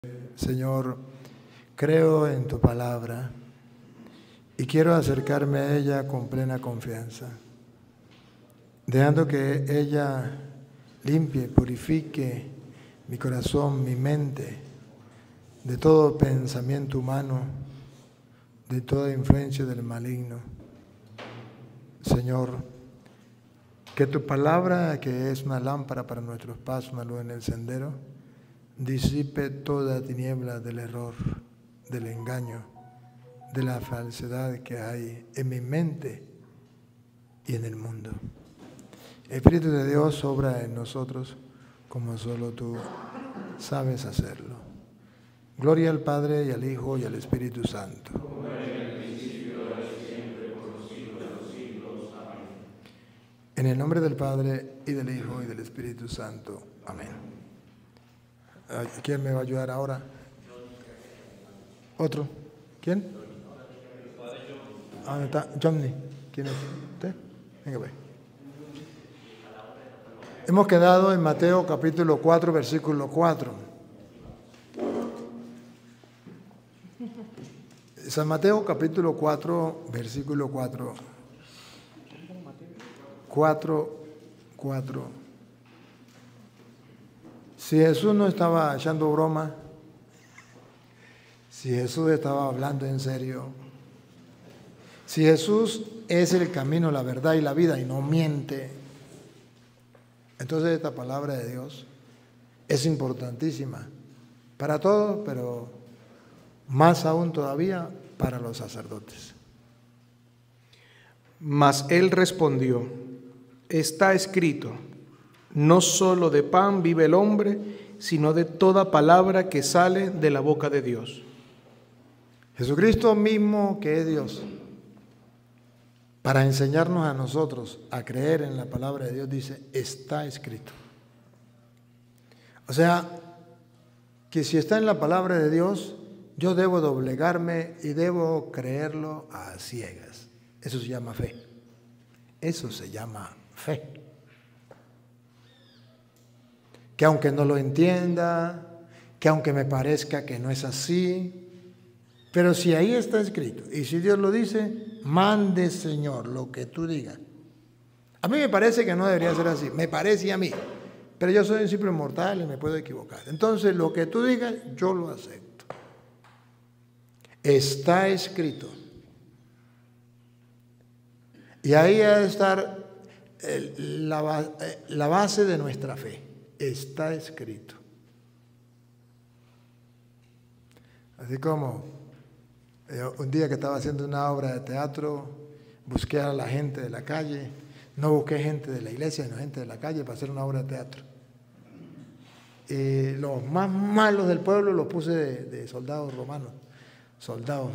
Señor, creo en tu palabra y quiero acercarme a ella con plena confianza, dejando que ella limpie, purifique mi corazón, mi mente, de todo pensamiento humano, de toda influencia del maligno. Señor, que tu palabra, que es una lámpara para nuestros pasos, una luz en el sendero, disipe toda tiniebla del error, del engaño, de la falsedad que hay en mi mente y en el mundo. Espíritu de Dios, obra en nosotros como solo tú sabes hacerlo. Gloria al Padre y al Hijo y al Espíritu Santo. Como era en el principio, ahora y siempre, por los siglos de los siglos. Amén. En el nombre del Padre y del Hijo y del Espíritu Santo. Amén. ¿Quién me va a ayudar ahora? ¿Otro? ¿Quién? ¿Dónde está? Johnny. ¿Quién es usted? Venga, pues. Hemos quedado en Mateo capítulo 4, versículo 4. San Mateo capítulo 4, versículo 4. 4. Si Jesús no estaba echando broma, si Jesús estaba hablando en serio, si Jesús es el camino, la verdad y la vida y no miente, entonces esta palabra de Dios es importantísima para todos, pero más aún todavía para los sacerdotes. Mas él respondió: está escrito, no solo de pan vive el hombre, sino de toda palabra que sale de la boca de Dios. Jesucristo mismo, que es Dios, para enseñarnos a nosotros a creer en la palabra de Dios, dice, está escrito. O sea, que si está en la palabra de Dios, yo debo doblegarme y debo creerlo a ciegas. Eso se llama fe. Eso se llama fe. Que aunque no lo entienda, que aunque me parezca que no es así, pero si ahí está escrito, y si Dios lo dice, mande, Señor, lo que tú digas. A mí me parece que no debería ser así, me parece a mí, pero yo soy un simple mortal y me puedo equivocar. Entonces, lo que tú digas, yo lo acepto. Está escrito. Y ahí ha de estar la base de nuestra fe. Está escrito. Así como un día que estaba haciendo una obra de teatro, busqué a la gente de la calle, no busqué gente de la iglesia, sino gente de la calle para hacer una obra de teatro. Y los más malos del pueblo los puse de soldados romanos, soldados.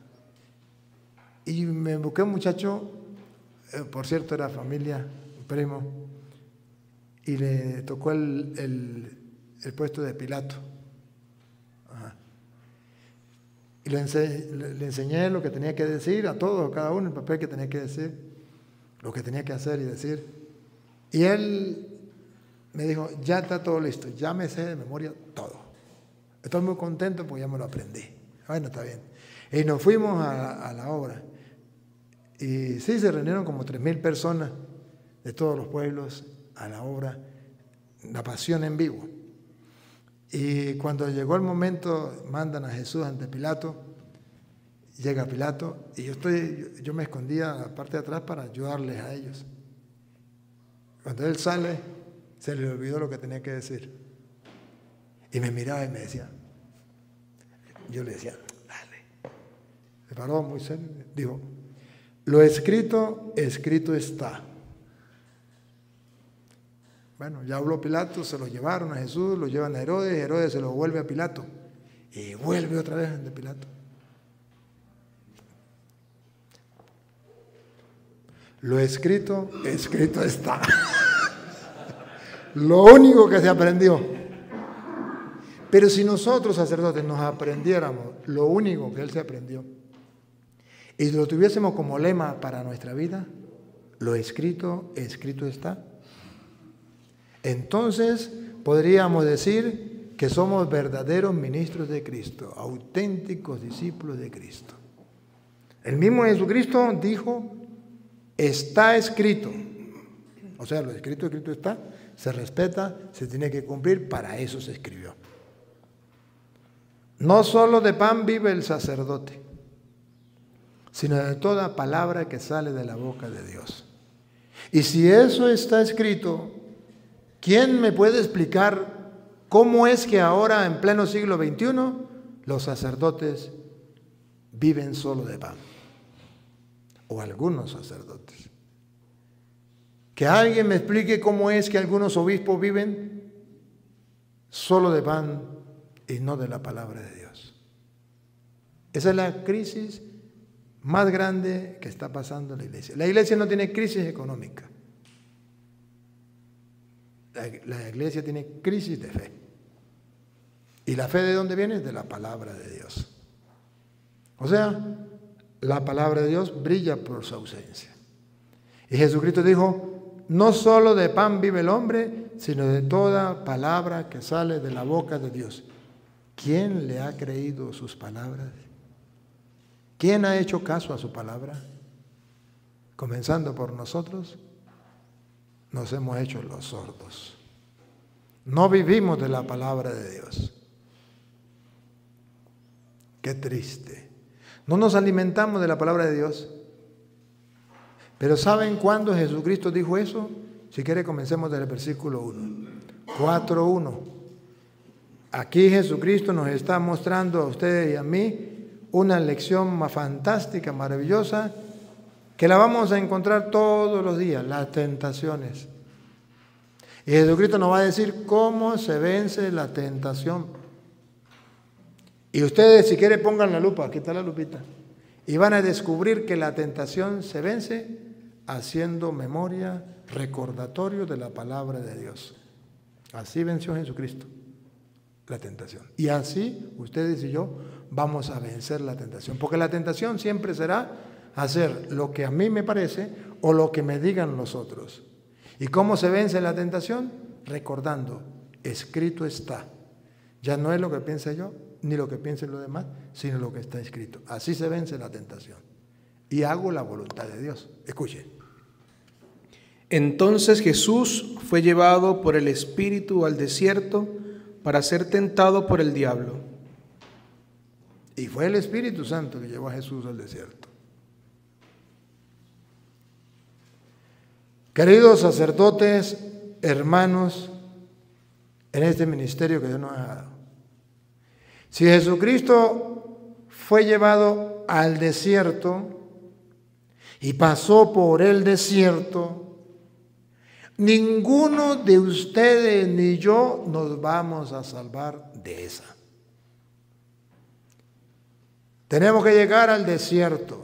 Y me busqué un muchacho, por cierto era familia, un primo, y le tocó el puesto de Pilato. Ajá. Y le enseñé lo que tenía que decir a todos, a cada uno, el papel que tenía que decir, lo que tenía que hacer y decir. Y él me dijo, ya está todo listo, ya me sé de memoria todo. Estoy muy contento porque ya me lo aprendí. Bueno, está bien. Y nos fuimos a la obra. Y sí, se reunieron como 3,000 personas de todos los pueblos a la obra, La Pasión en vivo. Y cuando llegó el momento, mandan a Jesús ante Pilato, llega Pilato, y yo me escondía a la parte de atrás para ayudarles a ellos. Cuando él sale, se le olvidó lo que tenía que decir. Y me miraba y me decía, yo le decía, dale. Se paró muy serio, dijo, lo escrito, escrito está. Bueno, ya habló Pilato, se lo llevaron a Jesús, lo llevan a Herodes, Herodes se lo vuelve a Pilato y vuelve otra vez de Pilato. Lo escrito, escrito está. Lo único que se aprendió. Pero si nosotros, sacerdotes, nos aprendiéramos lo único que él se aprendió y lo tuviésemos como lema para nuestra vida, lo escrito, escrito está. Entonces podríamos decir que somos verdaderos ministros de Cristo, auténticos discípulos de Cristo. El mismo Jesucristo dijo, está escrito. O sea, lo escrito está, se respeta, se tiene que cumplir, para eso se escribió. No solo de pan vive el sacerdote, sino de toda palabra que sale de la boca de Dios. Y si eso está escrito, ¿quién me puede explicar cómo es que ahora, en pleno siglo XXI, los sacerdotes viven solo de pan? O algunos sacerdotes. Que alguien me explique cómo es que algunos obispos viven solo de pan y no de la palabra de Dios. Esa es la crisis más grande que está pasando en la iglesia. La iglesia no tiene crisis económica. La iglesia tiene crisis de fe. ¿Y la fe de dónde viene? De la palabra de Dios. O sea, la palabra de Dios brilla por su ausencia. Y Jesucristo dijo, no solo de pan vive el hombre, sino de toda palabra que sale de la boca de Dios. ¿Quién le ha creído sus palabras? ¿Quién ha hecho caso a su palabra? Comenzando por nosotros, nos hemos hecho los sordos. No vivimos de la palabra de Dios. Qué triste. No nos alimentamos de la palabra de Dios. Pero ¿saben cuándo Jesucristo dijo eso? Si quiere, comencemos del versículo 1. 4:1. Aquí Jesucristo nos está mostrando a ustedes y a mí una lección más fantástica, maravillosa, que la vamos a encontrar todos los días, las tentaciones. Y Jesucristo nos va a decir cómo se vence la tentación. Y ustedes, si quieren, pongan la lupa, aquí está la lupita, y van a descubrir que la tentación se vence haciendo memoria, recordatorio de la palabra de Dios. Así venció Jesucristo la tentación. Y así ustedes y yo vamos a vencer la tentación. Porque la tentación siempre será hacer lo que a mí me parece o lo que me digan los otros. ¿Y cómo se vence la tentación? Recordando, escrito está. Ya no es lo que piense yo, ni lo que piensen los demás, sino lo que está escrito. Así se vence la tentación. Y hago la voluntad de Dios. Escuchen. Entonces Jesús fue llevado por el Espíritu al desierto para ser tentado por el diablo. Y fue el Espíritu Santo que llevó a Jesús al desierto. Queridos sacerdotes, hermanos, en este ministerio que Dios nos ha dado, si Jesucristo fue llevado al desierto y pasó por el desierto, ninguno de ustedes ni yo nos vamos a salvar de esa. Tenemos que llegar al desierto.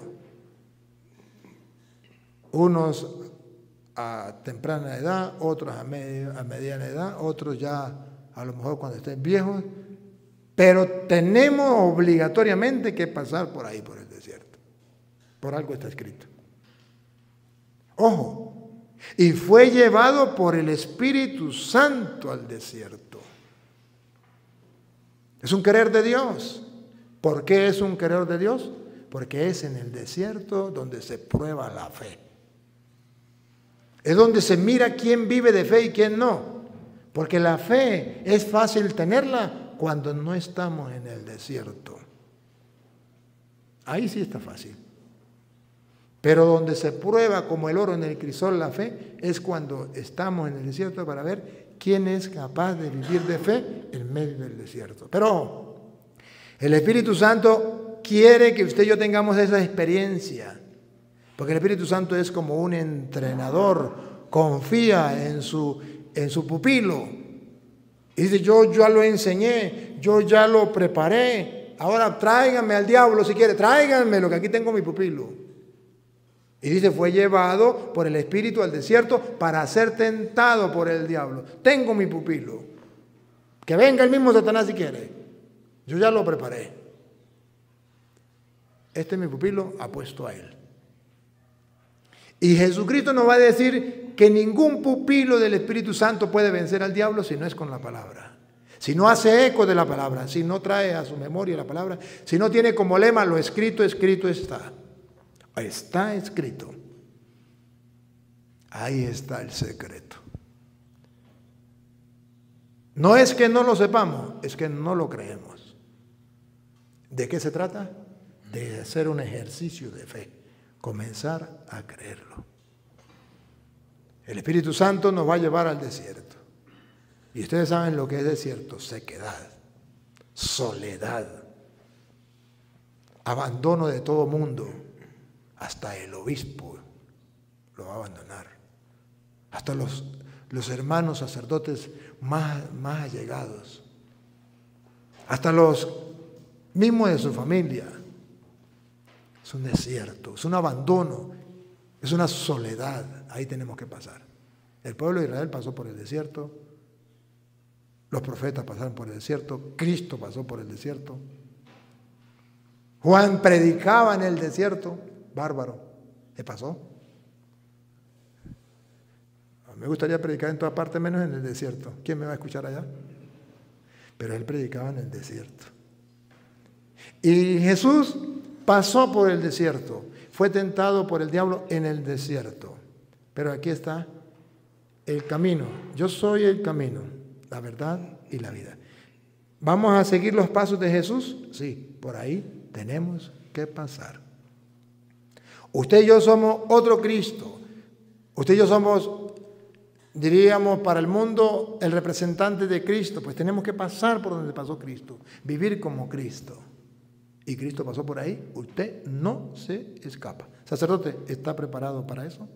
Unos a temprana edad, otros a mediana edad, otros ya a lo mejor cuando estén viejos, pero tenemos obligatoriamente que pasar por ahí, por el desierto. Por algo está escrito. Ojo, y fue llevado por el Espíritu Santo al desierto. Es un querer de Dios. ¿Por qué es un querer de Dios? Porque es en el desierto donde se prueba la fe. Es donde se mira quién vive de fe y quién no. Porque la fe es fácil tenerla cuando no estamos en el desierto. Ahí sí está fácil. Pero donde se prueba como el oro en el crisol la fe es cuando estamos en el desierto para ver quién es capaz de vivir de fe en medio del desierto. Pero el Espíritu Santo quiere que usted y yo tengamos esa experiencia. Porque el Espíritu Santo es como un entrenador, confía en su pupilo. Y dice, yo ya lo enseñé, yo ya lo preparé, ahora tráiganme al diablo si quiere, tráiganme lo que aquí tengo mi pupilo. Y dice, fue llevado por el Espíritu al desierto para ser tentado por el diablo. Tengo mi pupilo. Que venga el mismo Satanás si quiere. Yo ya lo preparé. Este es mi pupilo apuesto a él. Y Jesucristo nos va a decir que ningún pupilo del Espíritu Santo puede vencer al diablo si no es con la palabra. si no hace eco de la palabra, si no trae a su memoria la palabra, si no tiene como lema lo escrito, escrito está. Está escrito. Ahí está el secreto. No es que no lo sepamos, es que no lo creemos. ¿De qué se trata? De hacer un ejercicio de fe, comenzar a creerlo. El Espíritu Santo nos va a llevar al desierto. Y ustedes saben lo que es desierto: sequedad, soledad, abandono de todo mundo. Hasta el obispo lo va a abandonar. Hasta los hermanos sacerdotes más allegados. Hasta los mismos de su familia. Es un desierto, es un abandono, es una soledad. Ahí tenemos que pasar. El pueblo de Israel pasó por el desierto. Los profetas pasaron por el desierto. Cristo pasó por el desierto. Juan predicaba en el desierto. Bárbaro. ¿Qué pasó? Me gustaría predicar en toda parte menos en el desierto. ¿Quién me va a escuchar allá? Pero él predicaba en el desierto. Y Jesús pasó por el desierto. Fue tentado por el diablo en el desierto. Pero aquí está el camino. Yo soy el camino, la verdad y la vida. ¿Vamos a seguir los pasos de Jesús? Sí, por ahí tenemos que pasar. Usted y yo somos otro Cristo. Usted y yo somos, diríamos, para el mundo el representante de Cristo. Pues tenemos que pasar por donde pasó Cristo, vivir como Cristo. Y Cristo pasó por ahí. Usted no se escapa. Sacerdote, ¿está preparado para eso?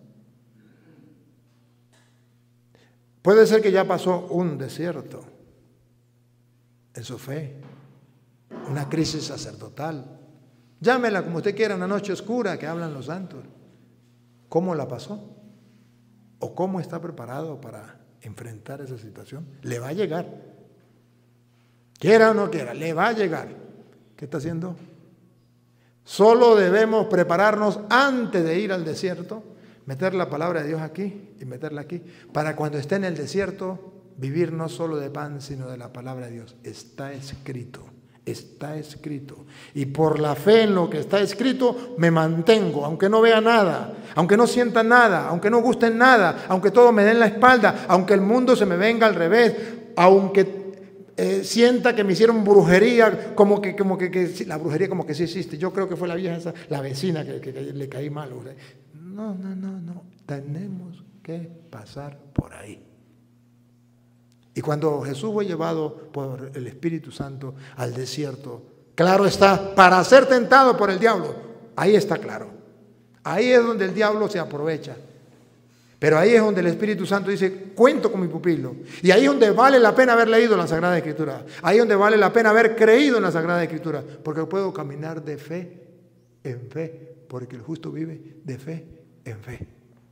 Puede ser que ya pasó un desierto en su fe, una crisis sacerdotal. Llámela como usted quiera, una noche oscura que hablan los santos. ¿Cómo la pasó? ¿O cómo está preparado para enfrentar esa situación? Le va a llegar. Quiera o no quiera, le va a llegar. ¿Qué está haciendo? Solo debemos prepararnos antes de ir al desierto, meter la palabra de Dios aquí y meterla aquí, para cuando esté en el desierto, vivir no solo de pan, sino de la palabra de Dios. Está escrito. Está escrito. Y por la fe en lo que está escrito me mantengo, aunque no vea nada, aunque no sienta nada, aunque no guste nada, aunque todo me dé en la espalda, aunque el mundo se me venga al revés, aunque sienta que me hicieron brujería, como que la brujería como que sí existe. Yo creo que fue la vieja esa, la vecina que le caí mal. No. Tenemos que pasar por ahí. Y cuando Jesús fue llevado por el Espíritu Santo al desierto, claro está, para ser tentado por el diablo, ahí está claro. Ahí es donde el diablo se aprovecha. Pero ahí es donde el Espíritu Santo dice, cuento con mi pupilo. Y ahí es donde vale la pena haber leído la Sagrada Escritura. Ahí es donde vale la pena haber creído en la Sagrada Escritura. Porque puedo caminar de fe en fe. Porque el justo vive de fe en fe.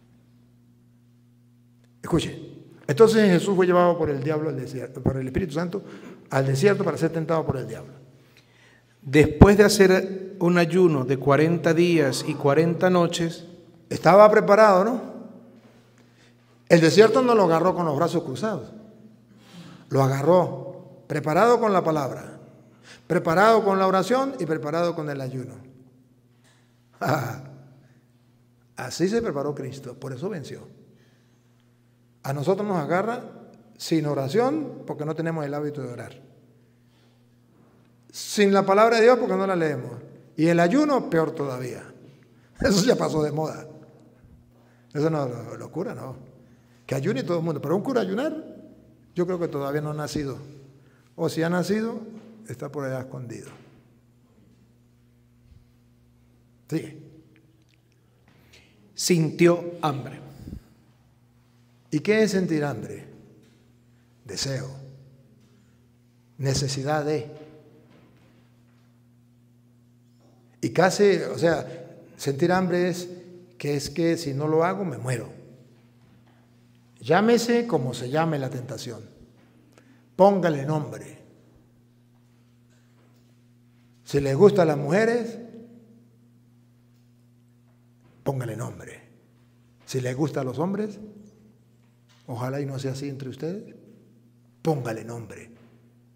Escuchen. Entonces Jesús fue llevado por el diablo al desierto, por el Espíritu Santo al desierto para ser tentado por el diablo. Después de hacer un ayuno de 40 días y 40 noches, estaba preparado, ¿no? El desierto no lo agarró con los brazos cruzados. Lo agarró preparado con la palabra, preparado con la oración y preparado con el ayuno. Así se preparó Cristo, por eso venció. A nosotros nos agarra sin oración porque no tenemos el hábito de orar. Sin la palabra de Dios porque no la leemos. Y el ayuno, peor todavía. Eso ya pasó de moda. Eso no es locura, no. Que ayune todo el mundo. Pero un cura ayunar, yo creo que todavía no ha nacido. O si ha nacido, está por allá escondido. Sigue. Sintió hambre. ¿Y qué es sentir hambre? Deseo. Necesidad de. Y casi, o sea, sentir hambre es que si no lo hago me muero. Llámese como se llame la tentación. Póngale nombre. Si les gustan las mujeres, póngale nombre. Si les gustan los hombres, ojalá y no sea así entre ustedes, póngale nombre.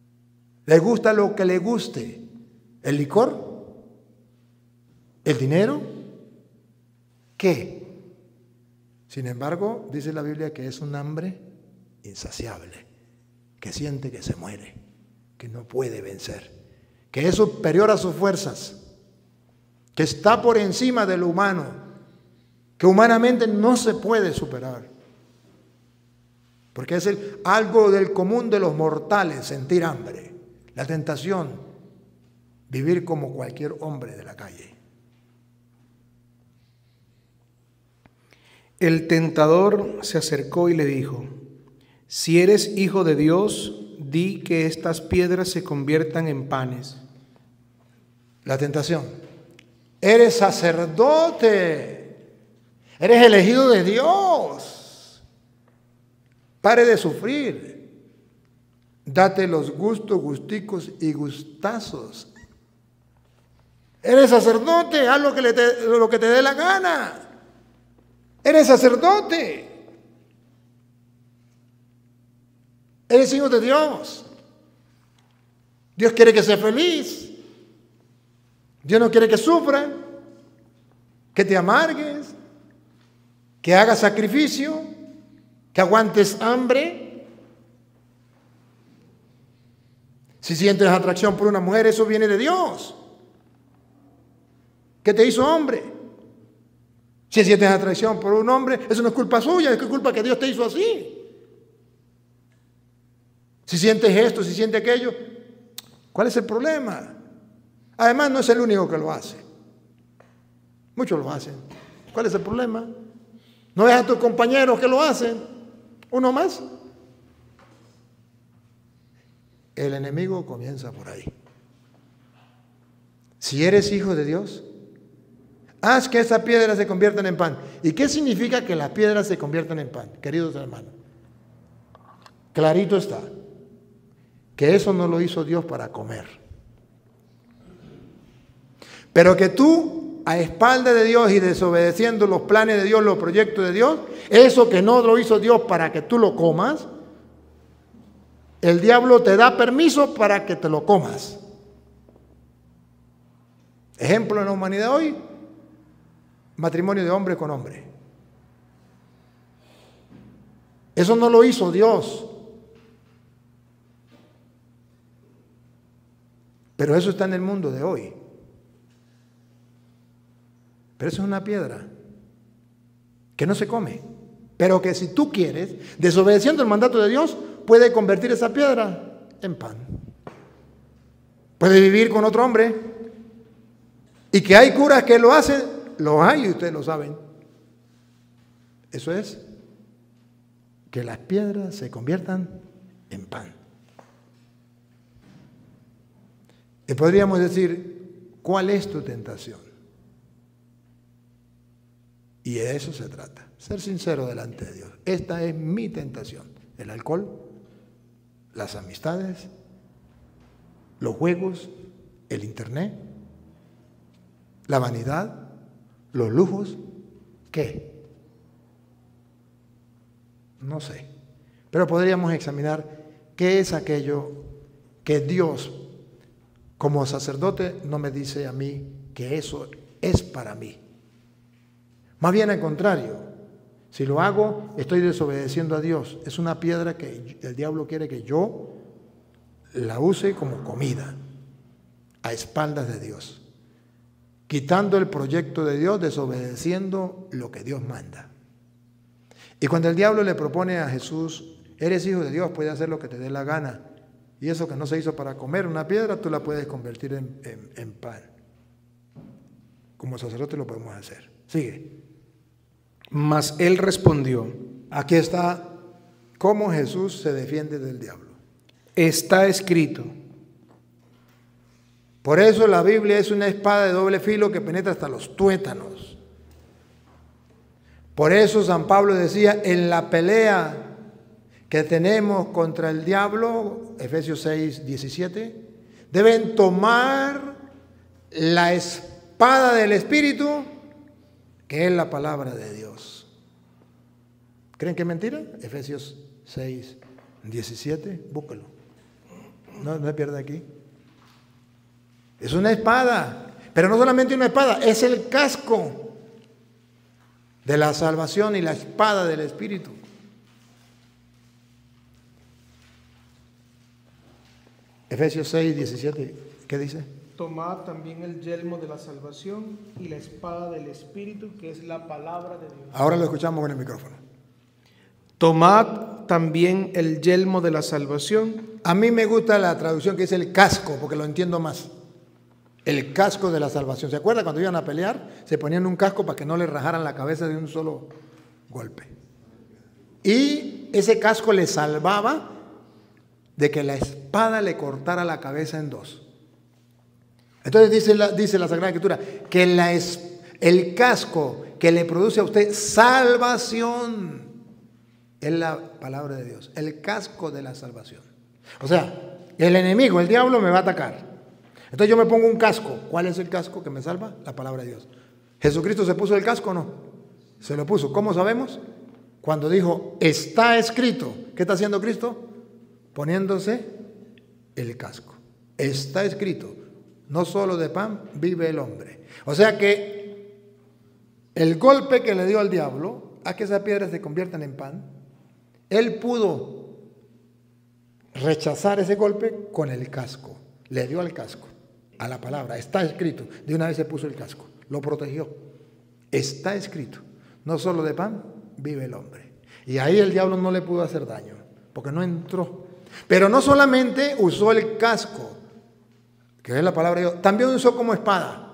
Le gusta lo que le guste. ¿El licor? ¿El dinero? ¿Qué? Sin embargo, dice la Biblia que es un hambre insaciable, que siente que se muere, que no puede vencer, que es superior a sus fuerzas, que está por encima de lo humano, que humanamente no se puede superar. Porque es algo del común de los mortales, sentir hambre, la tentación, vivir como cualquier hombre de la calle. El tentador se acercó y le dijo: si eres hijo de Dios, di que estas piedras se conviertan en panes. La tentación. Eres sacerdote, eres elegido de Dios. Pare de sufrir. Date los gustos, gusticos y gustazos. Eres sacerdote, haz lo que te dé la gana. Eres sacerdote. Eres hijo de Dios. Dios quiere que seas feliz. Dios no quiere que sufras, que te amargues, que hagas sacrificio, que aguantes hambre. Si sientes atracción por una mujer, eso viene de Dios, que te hizo hombre. Si sientes atracción por un hombre, eso no es culpa suya, es culpa que Dios te hizo así. Si sientes esto, si sientes aquello, ¿cuál es el problema? Además, no es el único que lo hace. Muchos lo hacen. ¿Cuál es el problema? ¿No ves a tus compañeros que lo hacen? ¿Uno más? El enemigo comienza por ahí. Si eres hijo de Dios, haz que esas piedras se conviertan en pan. ¿Y qué significa que las piedras se conviertan en pan, queridos hermanos? Clarito está, que eso no lo hizo Dios para comer. Pero que tú, a espaldas de Dios y desobedeciendo los planes de Dios, los proyectos de Dios, eso que no lo hizo Dios para que tú lo comas, el diablo te da permiso para que te lo comas. Ejemplo en la humanidad hoy, matrimonio de hombre con hombre. Eso no lo hizo Dios. Pero eso está en el mundo de hoy. Pero eso es una piedra que no se come, pero que si tú quieres, desobedeciendo el mandato de Dios, puede convertir esa piedra en pan. Puede vivir con otro hombre. Y que hay curas que lo hacen, lo hay y ustedes lo saben. Eso es que las piedras se conviertan en pan. Y podríamos decir, ¿cuál es tu tentación? Y de eso se trata, ser sincero delante de Dios. Esta es mi tentación: el alcohol, las amistades, los juegos, el internet, la vanidad, los lujos. ¿Qué? No sé. Pero podríamos examinar qué es aquello que Dios, como sacerdote, no me dice a mí que eso es para mí. Más bien al contrario, si lo hago, estoy desobedeciendo a Dios. Es una piedra que el diablo quiere que yo la use como comida, a espaldas de Dios, quitando el proyecto de Dios, desobedeciendo lo que Dios manda. Y cuando el diablo le propone a Jesús, eres hijo de Dios, puedes hacer lo que te dé la gana, y eso que no se hizo para comer una piedra, tú la puedes convertir en pan. Como sacerdote lo podemos hacer. Sigue. Mas él respondió: Aquí está cómo Jesús se defiende del diablo. Está escrito. Por eso la Biblia es una espada de doble filo que penetra hasta los tuétanos. Por eso San Pablo decía, en la pelea que tenemos contra el diablo, Efesios 6, 17, deben tomar la espada del Espíritu, que es la palabra de Dios. ¿Creen que es mentira? Efesios 6, 17, búsquelo. No se pierde aquí. Es una espada, pero no solamente una espada, es el casco de la salvación y la espada del Espíritu. Efesios 6, 17, ¿qué dice? Tomad también el yelmo de la salvación y la espada del Espíritu, que es la palabra de Dios. Ahora lo escuchamos con el micrófono. Tomad también el yelmo de la salvación. A mí me gusta la traducción que es el casco, porque lo entiendo más. El casco de la salvación. ¿Se acuerda cuando iban a pelear? Se ponían un casco para que no le rajaran la cabeza de un solo golpe. Y ese casco le salvaba de que la espada le cortara la cabeza en dos. Entonces dice la Sagrada Escritura que el casco que le produce a usted salvación es la palabra de Dios, el casco de la salvación. O sea, el enemigo, el diablo me va a atacar. Entonces yo me pongo un casco. ¿Cuál es el casco que me salva? La palabra de Dios. ¿Jesucristo se puso el casco o no? Se lo puso. ¿Cómo sabemos? Cuando dijo, está escrito. ¿Qué está haciendo Cristo? Poniéndose el casco. Está escrito, no solo de pan vive el hombre. O sea que el golpe que le dio al diablo a que esas piedras se conviertan en pan, él pudo rechazar ese golpe con el casco. Le dio al casco, a la palabra, está escrito. De una vez se puso el casco, lo protegió. Está escrito, no solo de pan vive el hombre. Y ahí el diablo no le pudo hacer daño, porque no entró. Pero no solamente usó el casco, que es la palabra de Dios, también usó como espada.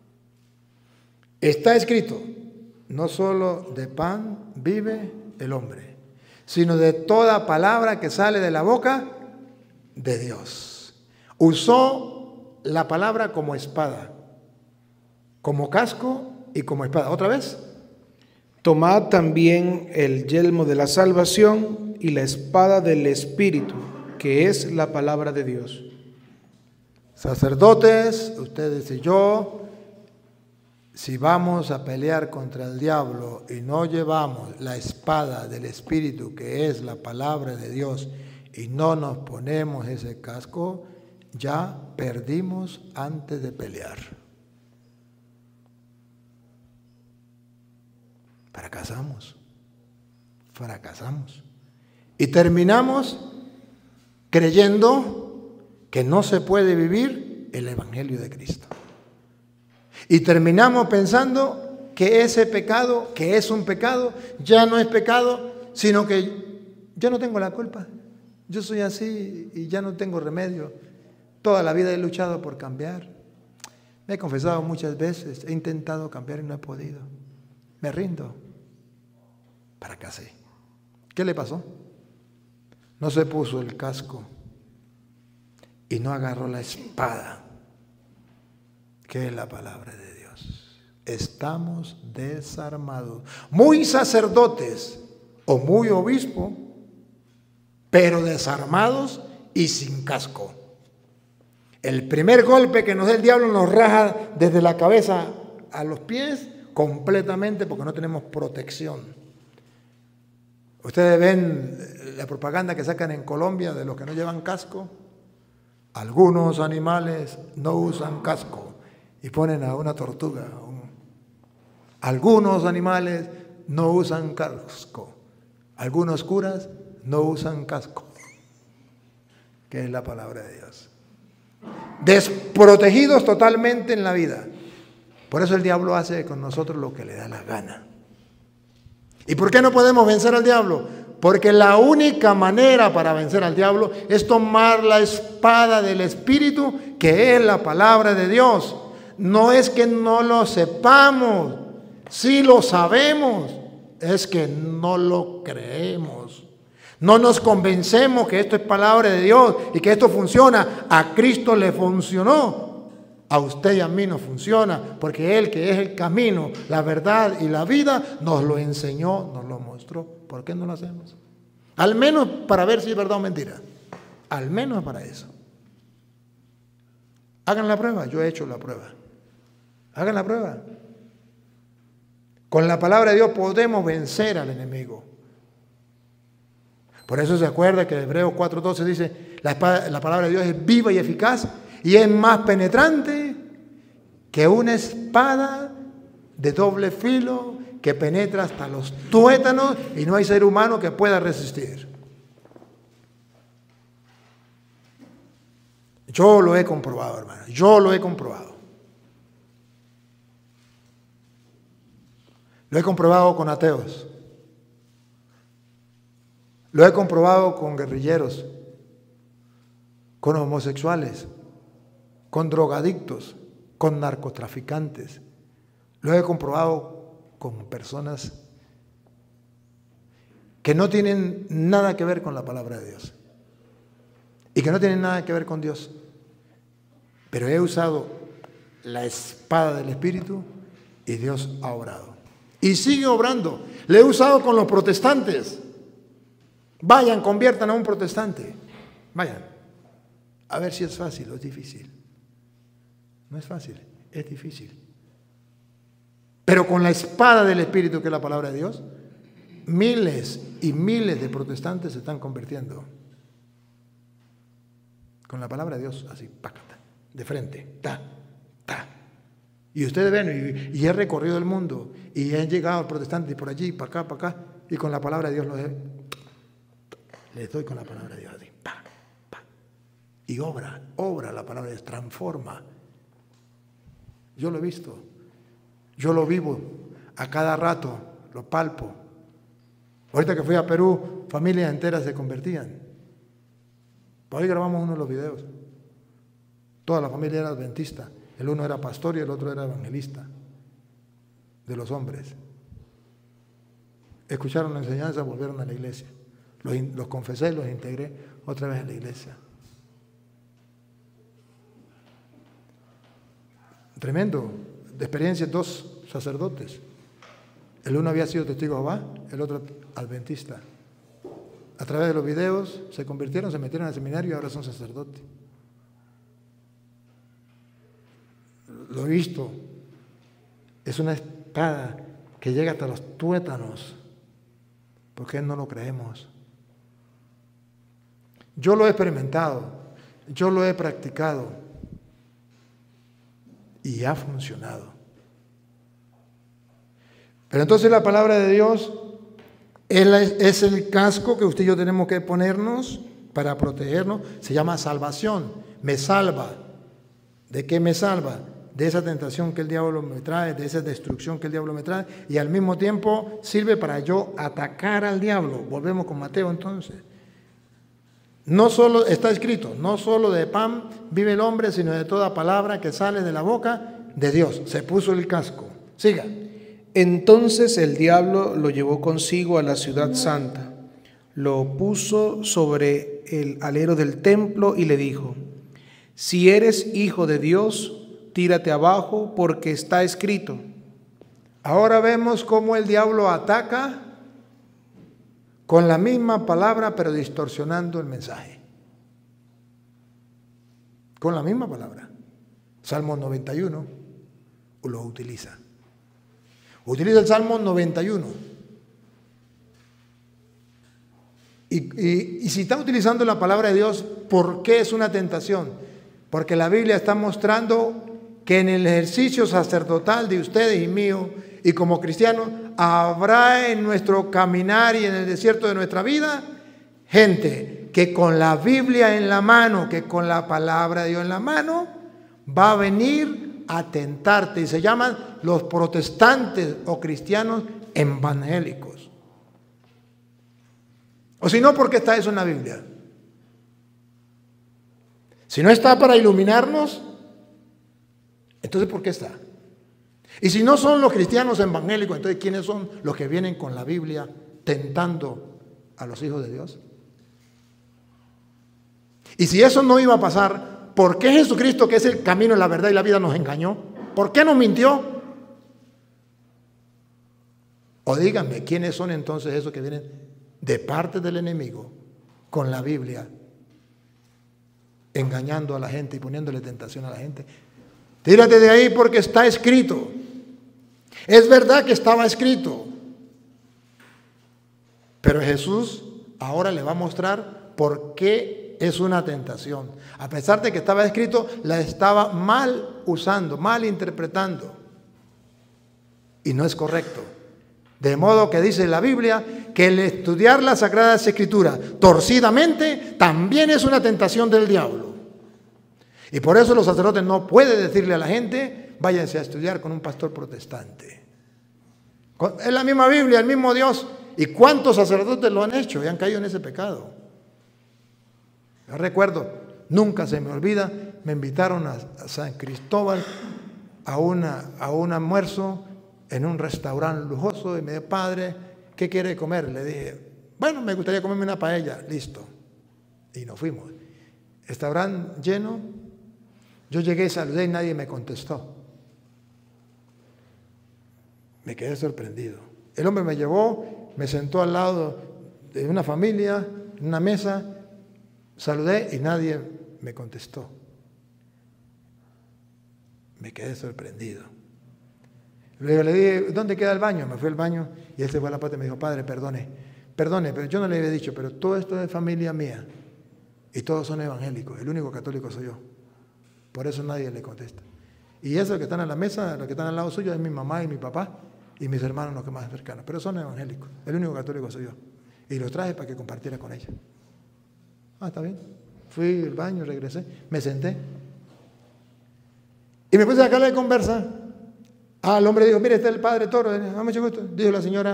Está escrito, no solo de pan vive el hombre, sino de toda palabra que sale de la boca de Dios. Usó la palabra como espada, como casco y como espada. ¿Otra vez? Tomad también el yelmo de la salvación y la espada del Espíritu, que es la palabra de Dios. Sacerdotes, ustedes y yo, si vamos a pelear contra el diablo y no llevamos la espada del Espíritu, que es la palabra de Dios, y no nos ponemos ese casco, ya perdimos antes de pelear. Fracasamos. Y terminamos creyendo que no se puede vivir el Evangelio de Cristo. Y terminamos pensando que ese pecado, que es un pecado, ya no es pecado, sino que yo no tengo la culpa. Yo soy así y ya no tengo remedio. Toda la vida he luchado por cambiar. Me he confesado muchas veces, he intentado cambiar y no he podido. Me rindo. Fracasé. ¿Qué le pasó? No se puso el casco y no agarró la espada, que es la palabra de Dios. Estamos desarmados, muy sacerdotes o muy obispo, pero desarmados y sin casco. El primer golpe que nos da el diablo nos raja desde la cabeza a los pies completamente porque no tenemos protección. Ustedes ven la propaganda que sacan en Colombia de los que no llevan casco. Algunos animales no usan casco y ponen a una tortuga. Algunos animales no usan casco. Algunos curas no usan casco, que es la palabra de Dios. Desprotegidos totalmente en la vida. Por eso el diablo hace con nosotros lo que le da la gana. ¿Y por qué no podemos vencer al diablo? Porque la única manera para vencer al diablo es tomar la espada del Espíritu, que es la palabra de Dios. No es que no lo sepamos, sí lo sabemos, es que no lo creemos. No nos convencemos que esto es palabra de Dios y que esto funciona. A Cristo le funcionó. A usted y a mí no funciona, porque Él, que es el camino, la verdad y la vida, nos lo enseñó, nos lo mostró. ¿Por qué no lo hacemos? Al menos para ver si es verdad o mentira. Al menos para eso. Hagan la prueba. Yo he hecho la prueba. Hagan la prueba. Con la palabra de Dios podemos vencer al enemigo. Por eso se acuerda que Hebreos 4:12 dice, la palabra de Dios es viva y eficaz y es más penetrante que una espada de doble filo que penetra hasta los tuétanos y no hay ser humano que pueda resistir. Yo lo he comprobado, hermano, yo lo he comprobado. Lo he comprobado con ateos. Lo he comprobado con guerrilleros, con homosexuales, con drogadictos, con narcotraficantes. Lo he comprobado con personas que no tienen nada que ver con la palabra de Dios y que no tienen nada que ver con Dios. Pero he usado la espada del Espíritu y Dios ha obrado. Y sigue obrando. Le he usado con los protestantes. Vayan, conviertan a un protestante. Vayan. A ver si es fácil o es difícil. No es fácil, es difícil. Pero con la espada del Espíritu, que es la palabra de Dios, miles y miles de protestantes se están convirtiendo. Con la palabra de Dios, así, pácata, de frente, ta, ta. Y ustedes ven, y he recorrido el mundo, y he llegado protestantes por allí, para acá, y con la palabra de Dios les doy con la palabra de Dios, así, pa, pa. Y obra la palabra de Dios, transforma. Yo lo he visto, yo lo vivo, a cada rato lo palpo. Ahorita que fui a Perú, familias enteras se convertían. Por ahí grabamos uno de los videos. Toda la familia era adventista. El uno era pastor y el otro era evangelista de los hombres. Escucharon la enseñanza, volvieron a la iglesia. Los confesé, los integré otra vez a la iglesia. Tremendo. De experiencia, 2 sacerdotes. El uno había sido testigo de Jehová, el otro adventista. A través de los videos se convirtieron, se metieron al seminario y ahora son sacerdotes. Lo he visto. Es una espada que llega hasta los tuétanos. ¿Por qué no lo creemos? Yo lo he experimentado, yo lo he practicado y ha funcionado. Pero entonces la palabra de Dios es el casco que usted y yo tenemos que ponernos para protegernos. Se llama salvación. Me salva. ¿De qué me salva? De esa tentación que el diablo me trae, de esa destrucción que el diablo me trae, y al mismo tiempo sirve para yo atacar al diablo. Volvemos con Mateo entonces. No solo está escrito, no solo de pan vive el hombre, sino de toda palabra que sale de la boca de Dios. Se puso el casco. Siga. Entonces el diablo lo llevó consigo a la ciudad santa, lo puso sobre el alero del templo y le dijo: si eres hijo de Dios, tírate abajo, porque está escrito. Ahora vemos cómo el diablo ataca con la misma palabra, pero distorsionando el mensaje. Con la misma palabra. Salmo 91 lo utiliza. Utiliza el Salmo 91. Y si está utilizando la palabra de Dios, ¿por qué es una tentación? Porque la Biblia está mostrando que en el ejercicio sacerdotal de ustedes y mío, y como cristianos, habrá en nuestro caminar y en el desierto de nuestra vida gente que con la Biblia en la mano, que con la palabra de Dios en la mano, va a venir a tentarte. Y se llaman los protestantes o cristianos evangélicos. O si no, ¿por qué está eso en la Biblia? Si no está para iluminarnos, entonces ¿por qué está? Y si no son los cristianos evangélicos, entonces ¿quiénes son los que vienen con la Biblia tentando a los hijos de Dios? Y si eso no iba a pasar, ¿por qué Jesucristo, que es el camino, la verdad y la vida, nos engañó? ¿Por qué nos mintió? O díganme, ¿quiénes son entonces esos que vienen de parte del enemigo con la Biblia, engañando a la gente y poniéndole tentación a la gente? Tírate de ahí porque está escrito. Es verdad que estaba escrito. Pero Jesús ahora le va a mostrar por qué es una tentación. A pesar de que estaba escrito, la estaba mal usando, mal interpretando. Y no es correcto. De modo que dice la Biblia que el estudiar las Sagradas Escrituras torcidamente también es una tentación del diablo. Y por eso los sacerdotes no pueden decirle a la gente, váyanse a estudiar con un pastor protestante. Es la misma Biblia, el mismo Dios. ¿Y cuántos sacerdotes lo han hecho y han caído en ese pecado? Yo recuerdo, nunca se me olvida, me invitaron a San Cristóbal a un almuerzo en un restaurante lujoso y me dijo, padre, ¿qué quiere comer? Le dije, bueno, me gustaría comerme una paella, listo. Y nos fuimos. Restaurante lleno, yo llegué y saludé y nadie me contestó. Me quedé sorprendido. El hombre me llevó, me sentó al lado de una familia, en una mesa, saludé y nadie me contestó. Me quedé sorprendido. Luego le dije, ¿dónde queda el baño? Me fui al baño y él se fue a la puerta y me dijo, padre, perdone, pero yo no le había dicho, pero todo esto es familia mía y todos son evangélicos, el único católico soy yo. Por eso nadie le contesta. Y esos que están en la mesa, los que están al lado suyo, es mi mamá y mi papá y mis hermanos los que más cercanos, pero son evangélicos, el único católico soy yo. Y los traje para que compartiera con ella. Ah, está bien. Fui al baño, regresé, me senté y me puse a sacarle de conversa. El hombre dijo, mire, este es el padre Toro. Mucho gusto. Dijo la señora,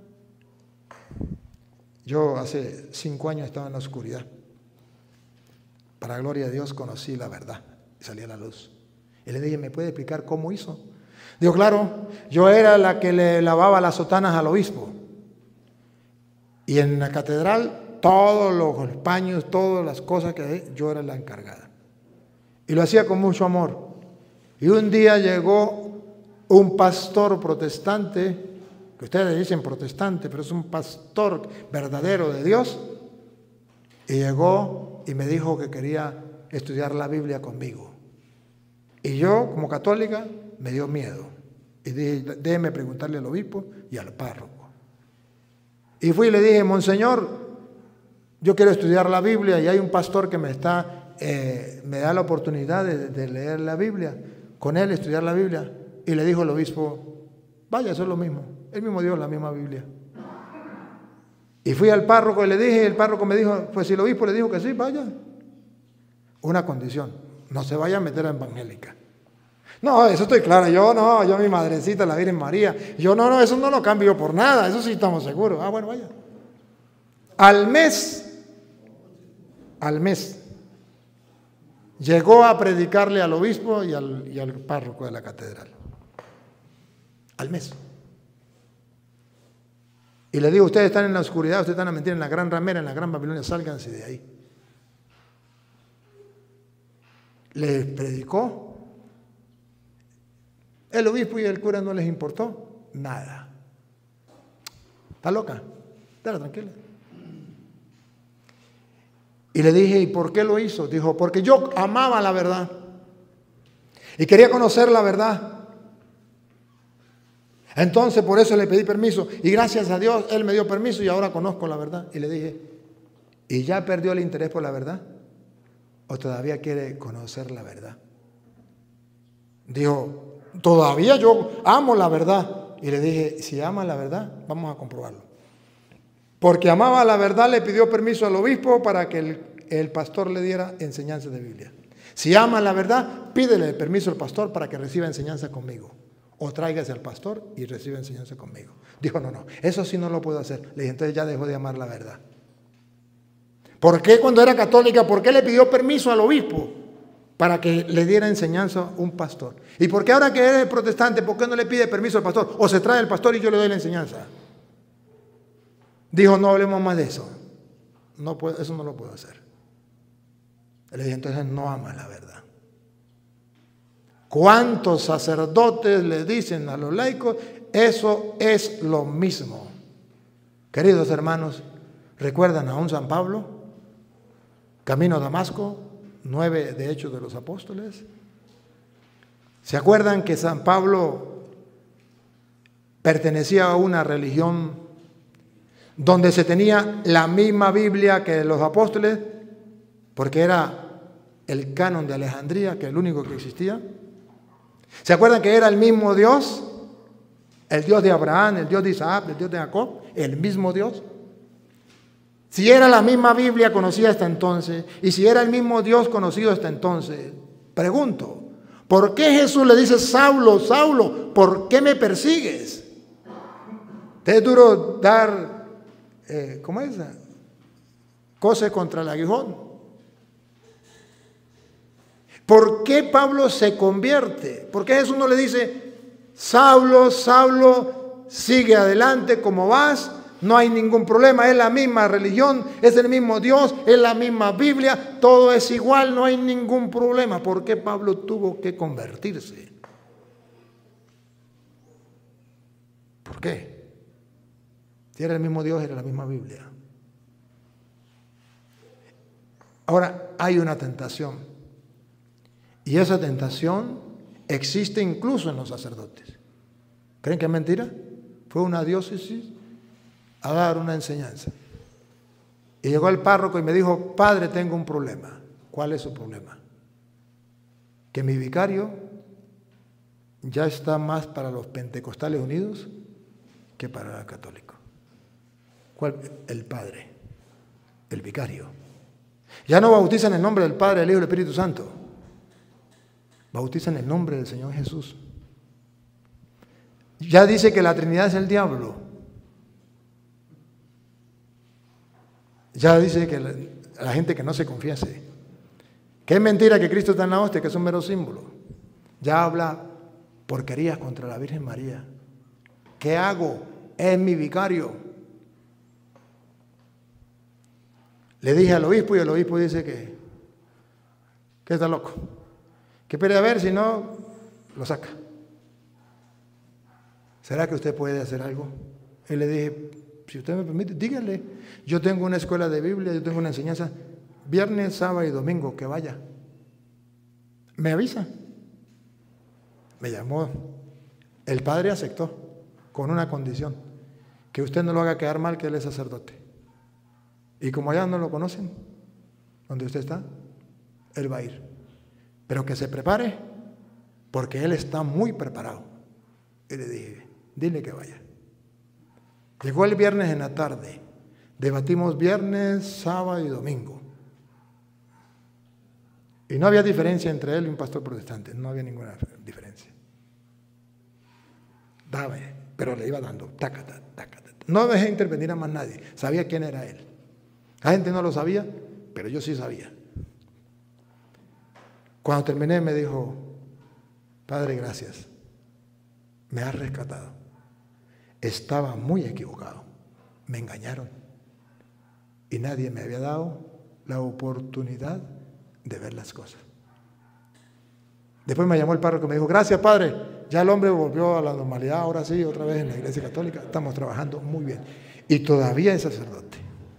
yo hace 5 años estaba en la oscuridad. Para gloria de Dios conocí la verdad y salí a la luz. Y le dije, ¿me puede explicar cómo hizo? Dijo, claro, yo era la que le lavaba las sotanas al obispo. Y en la catedral, todos los paños, todas las cosas que yo era la encargada. Y lo hacía con mucho amor. Y un día llegó un pastor protestante, que ustedes dicen protestante, pero es un pastor verdadero de Dios, y llegó y me dijo que quería estudiar la Biblia conmigo. Y yo, como católica, me dio miedo. Y dije, déjeme preguntarle al obispo y al párroco. Y fui y le dije, monseñor, yo quiero estudiar la Biblia y hay un pastor que me da la oportunidad de leer la Biblia, con él estudiar la Biblia. Y le dijo el obispo, vaya, eso es lo mismo, el mismo Dios, la misma Biblia. Y fui al párroco y le dije, el párroco me dijo, pues si el obispo le dijo que sí, vaya. Una condición, no se vaya a meter a evangélica. No, eso estoy claro, yo mi madrecita, la Virgen María, eso no lo cambio por nada, eso sí estamos seguros. Ah, bueno, vaya. Al mes, llegó a predicarle al obispo y al párroco de la catedral. Al mes. Y le digo, ustedes están en la oscuridad, ustedes están a mentir en la gran ramera, en la gran Babilonia, sálganse de ahí. Les predicó. El obispo y el cura no les importó nada. ¿Está loca? Dale, tranquila. Y le dije, ¿y por qué lo hizo? Dijo, porque yo amaba la verdad y quería conocer la verdad. Entonces por eso le pedí permiso y gracias a Dios él me dio permiso y ahora conozco la verdad. Y le dije, ¿y ya perdió el interés por la verdad? ¿O todavía quiere conocer la verdad? Dijo, todavía yo amo la verdad. Y le dije, si ama la verdad, vamos a comprobarlo. Porque amaba la verdad, le pidió permiso al obispo para que el pastor le diera enseñanza de Biblia. Si ama la verdad, pídele permiso al pastor para que reciba enseñanza conmigo. O tráigase al pastor y reciba enseñanza conmigo. Dijo, no, eso sí no lo puedo hacer. Le dije, entonces ya dejó de amar la verdad. ¿Por qué cuando era católica, por qué le pidió permiso al obispo para que le diera enseñanza un pastor? ¿Y por qué ahora que eres protestante, por qué no le pide permiso al pastor? O se trae el pastor y yo le doy la enseñanza. Dijo, no hablemos más de eso. No puedo, eso no lo puedo hacer. Le dije, entonces no ama la verdad. ¿Cuántos sacerdotes le dicen a los laicos? Eso es lo mismo. Queridos hermanos, ¿recuerdan a un San Pablo? Camino a Damasco, 9 de Hechos de los Apóstoles. ¿Se acuerdan que San Pablo pertenecía a una religión donde se tenía la misma Biblia que los apóstoles, porque era el canon de Alejandría, que es el único que existía. ¿Se acuerdan que era el mismo Dios? El Dios de Abraham, el Dios de Isaac, el Dios de Jacob, el mismo Dios. Si era la misma Biblia conocida hasta entonces, y si era el mismo Dios conocido hasta entonces, pregunto, ¿por qué Jesús le dice, Saulo, Saulo, ¿por qué me persigues? Es duro dar, ¿cómo es? Cose contra el aguijón. ¿Por qué Pablo se convierte? ¿Por qué Jesús no le dice, Saulo, Saulo, sigue adelante como vas? No hay ningún problema, es la misma religión, es el mismo Dios, es la misma Biblia, todo es igual, no hay ningún problema. ¿Por qué Pablo tuvo que convertirse? ¿Por qué? Si era el mismo Dios, era la misma Biblia. Ahora, hay una tentación. Y esa tentación existe incluso en los sacerdotes. ¿Creen que es mentira? Fue una diócesis a dar una enseñanza. Y llegó el párroco y me dijo, padre, tengo un problema. ¿Cuál es su problema? Que mi vicario ya está más para los pentecostales unidos que para el católico. ¿Cuál? El padre, el vicario. Ya no bautizan en el nombre del Padre, del Hijo y del Espíritu Santo. Bautizan en el nombre del Señor Jesús. Ya dice que la Trinidad es el diablo. Ya dice que la gente que no se confiese, que es mentira que Cristo está en la hostia, que es un mero símbolo. Ya habla porquerías contra la Virgen María. ¿Qué hago? Es mi vicario. Le dije al obispo y el obispo dice que está loco. Que espere a ver, si no, lo saca. ¿Será que usted puede hacer algo? Y le dije, si usted me permite, dígale. Yo tengo una escuela de Biblia, yo tengo una enseñanza, viernes, sábado y domingo, que vaya. Me avisa. Me llamó. El padre aceptó, con una condición, que usted no lo haga quedar mal, que él es sacerdote. Y como allá no lo conocen, donde usted está, él va a ir. Pero que se prepare, porque él está muy preparado. Y le dije, dile que vaya. Llegó el viernes en la tarde. Debatimos viernes, sábado y domingo. Y no había diferencia entre él y un pastor protestante. No había ninguna diferencia. Dame, pero le iba dando. Tácata, tácata. No dejé intervenir a más nadie. Sabía quién era él. La gente no lo sabía, pero yo sí sabía. Cuando terminé me dijo, Padre, gracias. Me has rescatado. Estaba muy equivocado. Me engañaron. Y nadie me había dado la oportunidad de ver las cosas. Después me llamó el párroco y me dijo, gracias, padre. Ya el hombre volvió a la normalidad, ahora sí, otra vez en la iglesia católica. Estamos trabajando muy bien. Y todavía es sacerdote.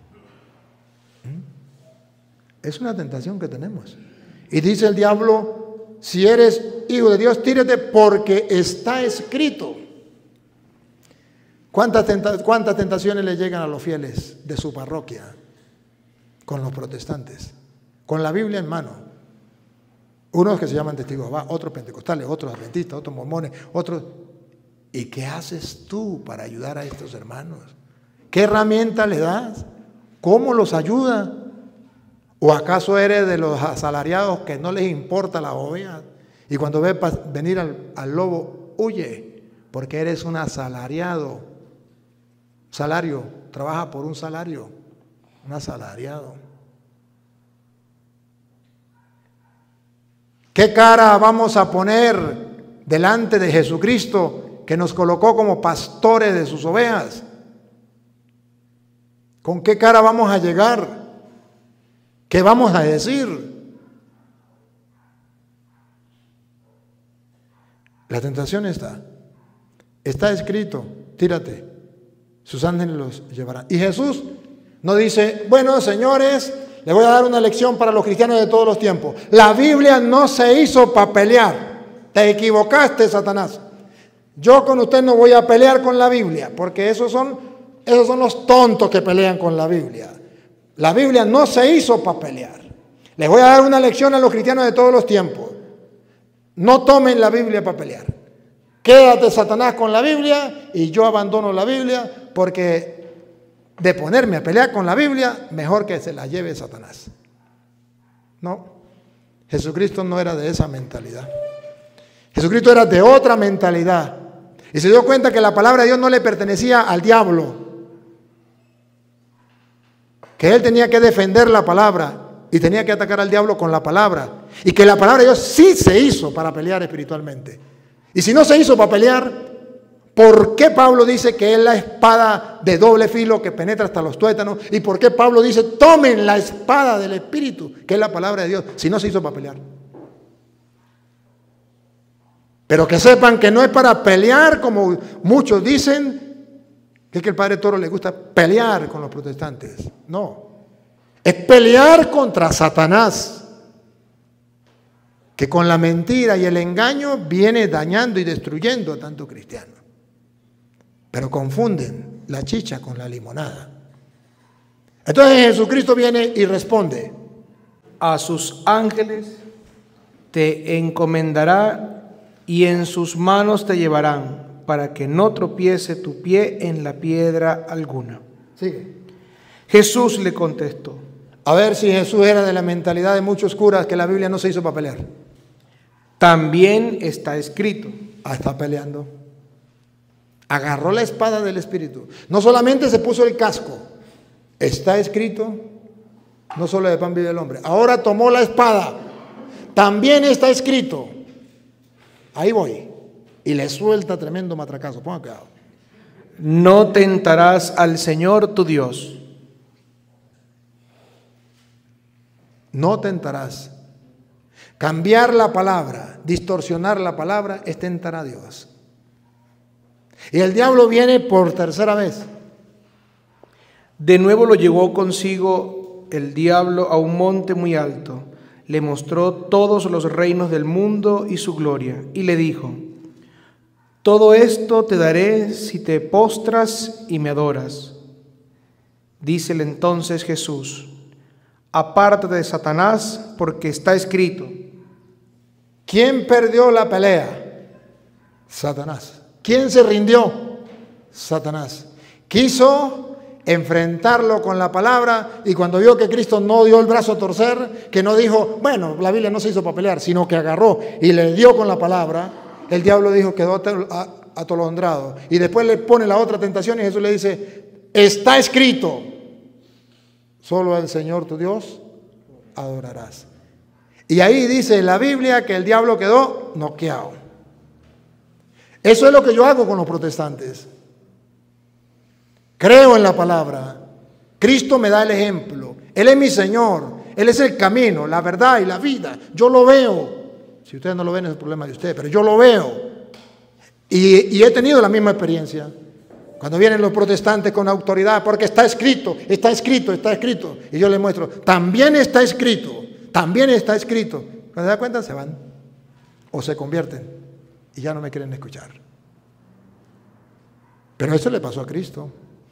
Es una tentación que tenemos. Y dice el diablo, si eres hijo de Dios, tírate porque está escrito. ¿Cuántas tentaciones le llegan a los fieles de su parroquia con los protestantes? Con la Biblia en mano. Unos que se llaman testigos de Jehová, otros pentecostales, otros adventistas, otros mormones, otros. ¿Y qué haces tú para ayudar a estos hermanos? ¿Qué herramienta le das? ¿Cómo los ayuda? ¿O acaso eres de los asalariados que no les importa las ovejas? Y cuando ves venir al lobo, huye, porque eres un asalariado. Salario, trabaja por un salario, un asalariado. ¿Qué cara vamos a poner delante de Jesucristo que nos colocó como pastores de sus ovejas? ¿Con qué cara vamos a llegar? ¿Qué vamos a decir? La tentación está escrito, tírate, sus ángeles los llevarán. Y Jesús no dice, bueno, señores, le voy a dar una lección para los cristianos de todos los tiempos. La Biblia no se hizo para pelear. Te equivocaste, Satanás. Yo con usted no voy a pelear con la Biblia, porque esos son Esos son los tontos que pelean con la Biblia. La Biblia no se hizo para pelear. Les voy a dar una lección a los cristianos de todos los tiempos. No tomen la Biblia para pelear. Quédate, Satanás, con la Biblia y yo abandono la Biblia, porque de ponerme a pelear con la Biblia, mejor que se la lleve Satanás. No, Jesucristo no era de esa mentalidad. Jesucristo era de otra mentalidad. Y se dio cuenta que la palabra de Dios no le pertenecía al diablo. Que él tenía que defender la palabra y tenía que atacar al diablo con la palabra. Y que la palabra de Dios sí se hizo para pelear espiritualmente. Y si no se hizo para pelear, ¿por qué Pablo dice que es la espada de doble filo que penetra hasta los tuétanos? ¿Y por qué Pablo dice, tomen la espada del Espíritu, que es la palabra de Dios, si no se hizo para pelear? Pero que sepan que no es para pelear, como muchos dicen, que es que el Padre Toro le gusta pelear con los protestantes. No, es pelear contra Satanás, que con la mentira y el engaño viene dañando y destruyendo a tanto cristiano. Pero confunden la chicha con la limonada. Entonces Jesucristo viene y responde: a sus ángeles te encomendará y en sus manos te llevarán, para que no tropiece tu pie en la piedra alguna. Sigue. Jesús le contestó: A ver si Jesús era de la mentalidad de muchos curas que la Biblia no se hizo para pelear. también está escrito. Está peleando. Agarró la espada del Espíritu. No solamente se puso el casco. Está escrito, no solo de pan vive el hombre. Ahora tomó la espada. También está escrito. Ahí voy. Y le suelta tremendo matracazo. Ponga cuidado. No tentarás al Señor tu Dios. No tentarás. Cambiar la palabra, distorsionar la palabra, es tentar a Dios. Y el diablo viene por tercera vez. De nuevo lo llevó consigo el diablo a un monte muy alto. Le mostró todos los reinos del mundo y su gloria. Y le dijo: todo esto te daré si te postras y me adoras. Dícele entonces Jesús: apártate de Satanás, porque está escrito. ¿Quién perdió la pelea? Satanás. ¿Quién se rindió? Satanás. Quiso enfrentarlo con la palabra, y cuando vio que Cristo no dio el brazo a torcer, que no dijo, bueno, la Biblia no se hizo para pelear, sino que agarró y le dio con la palabra, el diablo dijo, quedó atolondrado. Y después le pone la otra tentación y Jesús le dice, está escrito, solo al Señor tu Dios adorarás. Y ahí dice la Biblia que el diablo quedó noqueado. Eso es lo que yo hago con los protestantes. Creo en la palabra. Cristo me da el ejemplo. Él es mi Señor. Él es el camino, la verdad y la vida. Yo lo veo. Si ustedes no lo ven es el problema de ustedes, pero yo lo veo. Y he tenido la misma experiencia. Cuando vienen los protestantes con autoridad, porque está escrito, está escrito, está escrito. Y yo les muestro, también está escrito, también está escrito. Cuando se dan cuenta se van o se convierten y ya no me quieren escuchar. Pero eso le pasó a Cristo.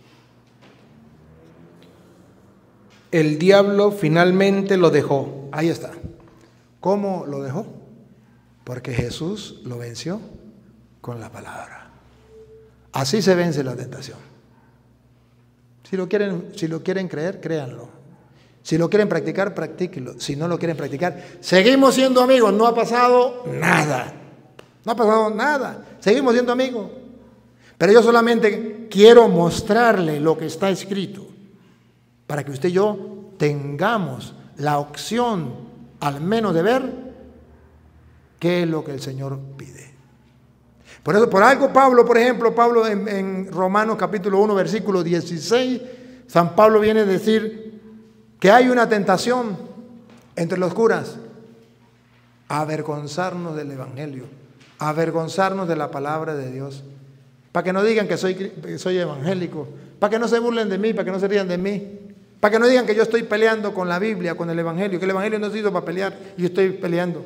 El diablo finalmente lo dejó. Ahí está. ¿Cómo lo dejó? Porque Jesús lo venció con la palabra. Así se vence la tentación. Si lo quieren creer, créanlo. Si lo quieren practicar, practíquenlo. Si no lo quieren practicar, seguimos siendo amigos. No ha pasado nada. No ha pasado nada. Seguimos siendo amigos. Pero yo solamente quiero mostrarle lo que está escrito, para que usted y yo tengamos la opción, al menos de ver qué es lo que el Señor pide. Por eso, por algo Pablo, por ejemplo, Pablo en Romanos capítulo 1, versículo 16, San Pablo viene a decir que hay una tentación entre los curas, avergonzarnos del Evangelio, avergonzarnos de la palabra de Dios, para que no digan que soy evangélico, para que no se burlen de mí, para que no se rían de mí, para que no digan que yo estoy peleando con la Biblia, con el Evangelio, que el Evangelio no se hizo para pelear y yo estoy peleando.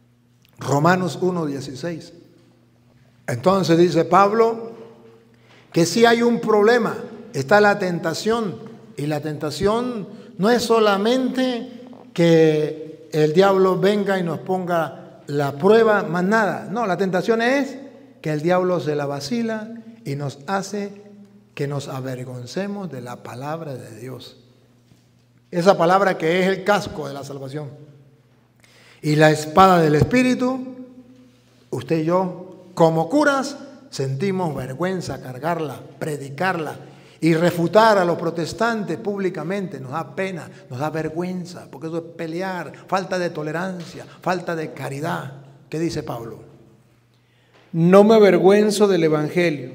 Romanos 1:16. Entonces dice Pablo, que sí hay un problema, está la tentación, y la tentación no es solamente que el diablo venga y nos ponga la prueba, más nada. No, la tentación es que el diablo se la vacila y nos hace que nos avergoncemos de la palabra de Dios. Esa palabra que es el casco de la salvación. Y la espada del Espíritu, usted y yo, como curas, sentimos vergüenza cargarla, predicarla y refutar a los protestantes públicamente. Nos da pena, nos da vergüenza, porque eso es pelear, falta de tolerancia, falta de caridad. ¿Qué dice Pablo? No me avergüenzo del Evangelio.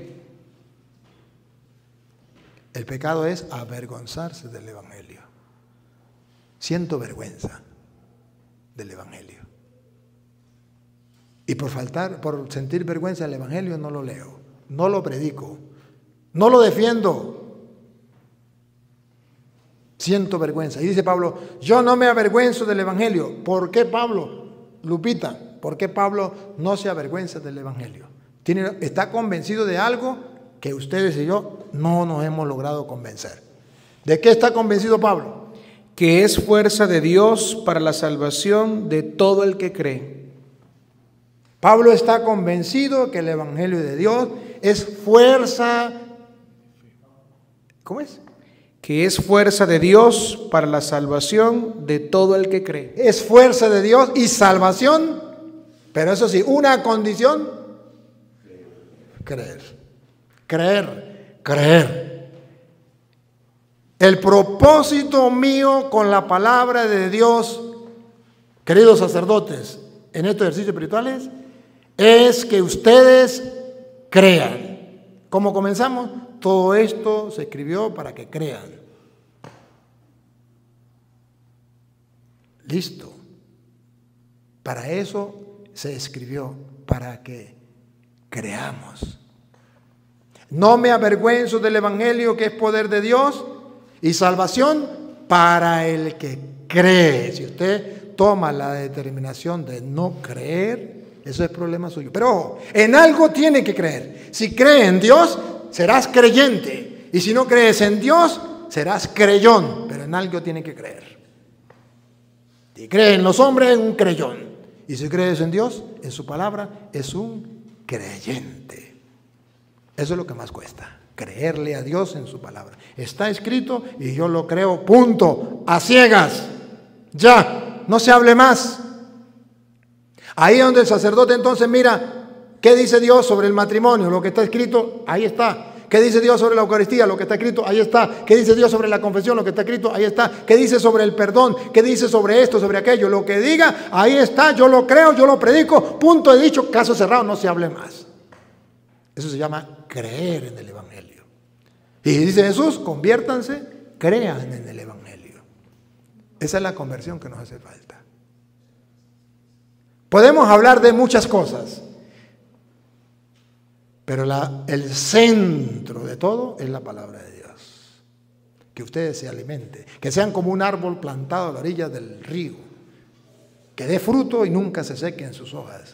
El pecado es avergonzarse del Evangelio. Siento vergüenza del Evangelio. Y por sentir vergüenza del Evangelio no lo leo, no lo predico, no lo defiendo. Siento vergüenza. Y dice Pablo, yo no me avergüenzo del Evangelio. ¿Por qué Pablo? Lupita, ¿por qué Pablo no se avergüenza del Evangelio? Está convencido de algo que ustedes y yo no nos hemos logrado convencer. ¿De qué está convencido Pablo? Que es fuerza de Dios para la salvación de todo el que cree. Pablo está convencido que el Evangelio de Dios es fuerza. ¿Cómo es? Que es fuerza de Dios para la salvación de todo el que cree. Es fuerza de Dios y salvación, pero eso sí, una condición: creer. Creer. El propósito mío con la palabra de Dios, queridos sacerdotes, en estos ejercicios espirituales, es que ustedes crean. ¿Cómo comenzamos? Todo esto se escribió para que crean. Listo. Para eso se escribió, para que creamos. No me avergüenzo del Evangelio, que es poder de Dios y salvación para el que cree. Si usted toma la determinación de no creer, eso es problema suyo. Pero ojo, en algo tiene que creer. Si cree en Dios, serás creyente. Y si no crees en Dios, serás creyón. Pero en algo tiene que creer. Si crees en los hombres, es un creyón. Y si crees en Dios, en su palabra, es un creyente. Eso es lo que más cuesta. Creerle a Dios en su palabra. Está escrito y yo lo creo, punto. A ciegas. Ya, no se hable más. Ahí es donde el sacerdote entonces mira qué dice Dios sobre el matrimonio, lo que está escrito, ahí está. ¿Qué dice Dios sobre la Eucaristía? Lo que está escrito, ahí está. ¿Qué dice Dios sobre la confesión? Lo que está escrito, ahí está. ¿Qué dice sobre el perdón? ¿Qué dice sobre esto, sobre aquello? Lo que diga, ahí está. Yo lo creo, yo lo predico. Punto de dicho, caso cerrado, no se hable más. Eso se llama creer en el Evangelio. Y dice Jesús, conviértanse, crean en el Evangelio. Esa es la conversión que nos hace falta. Podemos hablar de muchas cosas, pero el centro de todo es la palabra de Dios. Que ustedes se alimenten, que sean como un árbol plantado a la orilla del río, que dé fruto y nunca se sequen sus hojas.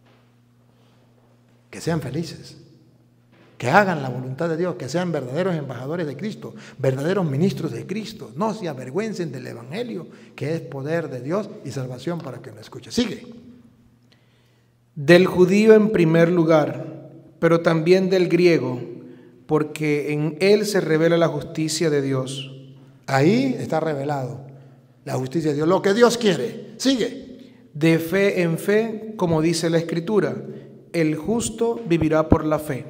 Que sean felices, que hagan la voluntad de Dios, que sean verdaderos embajadores de Cristo, verdaderos ministros de Cristo. No se avergüencen del Evangelio, que es poder de Dios y salvación para que lo escuche. Sigue. Del judío en primer lugar, pero también del griego, porque en él se revela la justicia de Dios. Ahí está revelado la justicia de Dios, lo que Dios quiere. Sigue. De fe en fe, como dice la Escritura, el justo vivirá por la fe.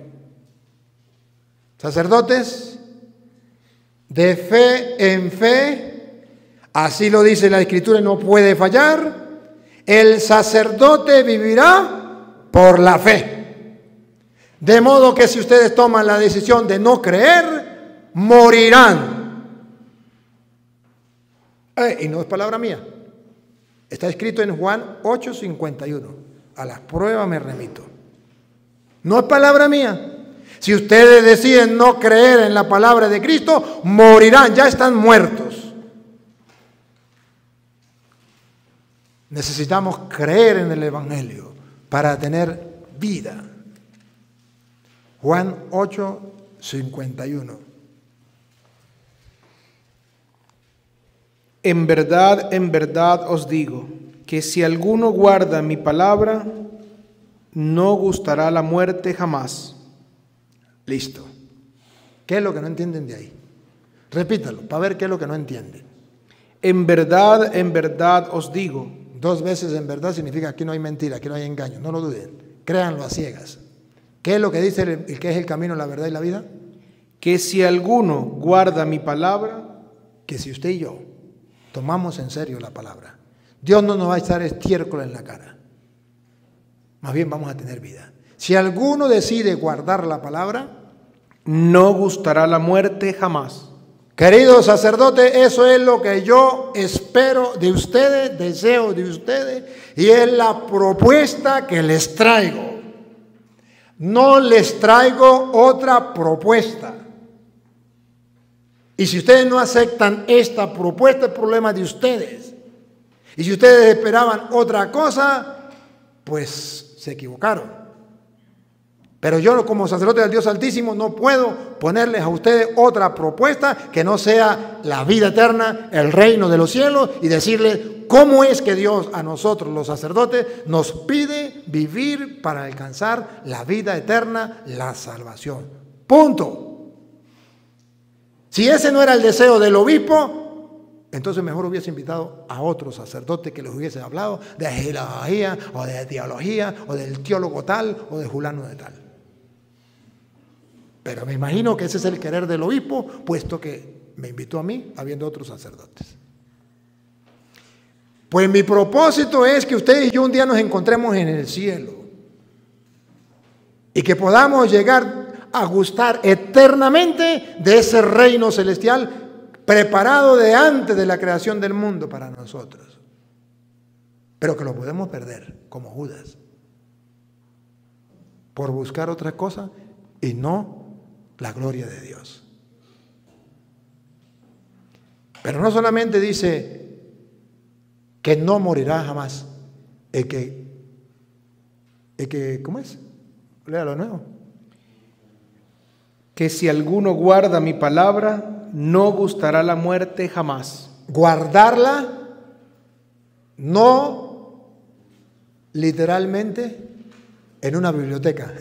Sacerdotes, de fe en fe, así lo dice la Escritura y no puede fallar. El sacerdote vivirá por la fe. De modo que si ustedes toman la decisión de no creer, morirán. Y no es palabra mía. Está escrito en Juan 8:51. A las pruebas me remito. No es palabra mía. Si ustedes deciden no creer en la palabra de Cristo, morirán, ya están muertos. Necesitamos creer en el Evangelio para tener vida. Juan 8, 51. En verdad os digo, que si alguno guarda mi palabra, no gustará la muerte jamás. Listo. ¿Qué es lo que no entienden de ahí? Repítalo, para ver qué es lo que no entienden. En verdad os digo. 2 veces en verdad significa aquí no hay mentira, aquí no hay engaño, no lo duden, créanlo a ciegas. ¿Qué es lo que dice el que es el camino, la verdad y la vida? Que si alguno guarda mi palabra, que si usted y yo tomamos en serio la palabra, Dios no nos va a echar estiércol en la cara, más bien vamos a tener vida. Si alguno decide guardar la palabra, no gustará la muerte jamás. Queridos sacerdotes, eso es lo que yo espero de ustedes, deseo de ustedes, y es la propuesta que les traigo. No les traigo otra propuesta. Y si ustedes no aceptan esta propuesta, el problema es de ustedes. Y si ustedes esperaban otra cosa, pues se equivocaron. Pero yo como sacerdote del Dios Altísimo no puedo ponerles a ustedes otra propuesta que no sea la vida eterna, el reino de los cielos, y decirles cómo es que Dios a nosotros los sacerdotes nos pide vivir para alcanzar la vida eterna, la salvación. Punto. Si ese no era el deseo del obispo, entonces mejor hubiese invitado a otro sacerdote que les hubiese hablado de genealogía o de teología o del teólogo tal o de fulano de tal. Pero me imagino que ese es el querer del obispo, puesto que me invitó a mí, habiendo otros sacerdotes. Pues mi propósito es que ustedes y yo un día nos encontremos en el cielo y que podamos llegar a gustar eternamente de ese reino celestial preparado de antes de la creación del mundo para nosotros. Pero que lo podemos perder, como Judas, por buscar otra cosa y no la gloria de Dios. Pero no solamente dice que no morirá jamás, el que ¿cómo es? Léalo de nuevo. Que si alguno guarda mi palabra, no gustará la muerte jamás. Guardarla, no literalmente en una biblioteca.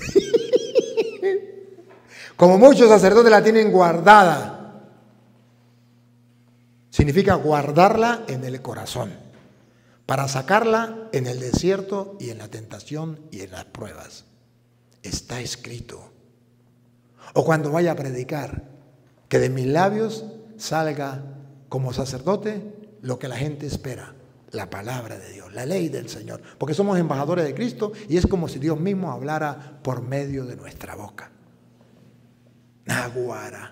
Como muchos sacerdotes la tienen guardada. Significa guardarla en el corazón, para sacarla en el desierto y en la tentación y en las pruebas. Está escrito. O cuando vaya a predicar, que de mis labios salga como sacerdote lo que la gente espera, la palabra de Dios, la ley del Señor. Porque somos embajadores de Cristo y es como si Dios mismo hablara por medio de nuestra boca. Naguara.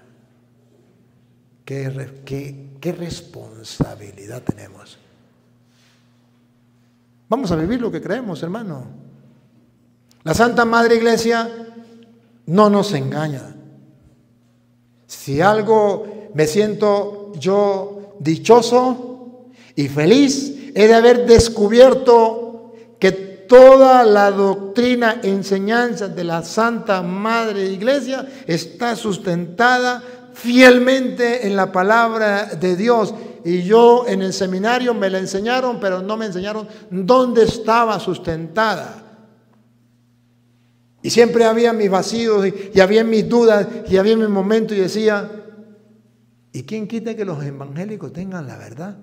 ¿Qué responsabilidad tenemos? Vamos a vivir lo que creemos, hermano. La Santa Madre Iglesia no nos engaña. Si algo me siento yo dichoso y feliz, es de haber descubierto que toda la doctrina, enseñanza de la Santa Madre Iglesia está sustentada fielmente en la palabra de Dios. Y yo en el seminario me la enseñaron, pero no me enseñaron dónde estaba sustentada. Y siempre había mis vacíos y había mis dudas y había mis momentos y decía, ¿y quién quita que los evangélicos tengan la verdad?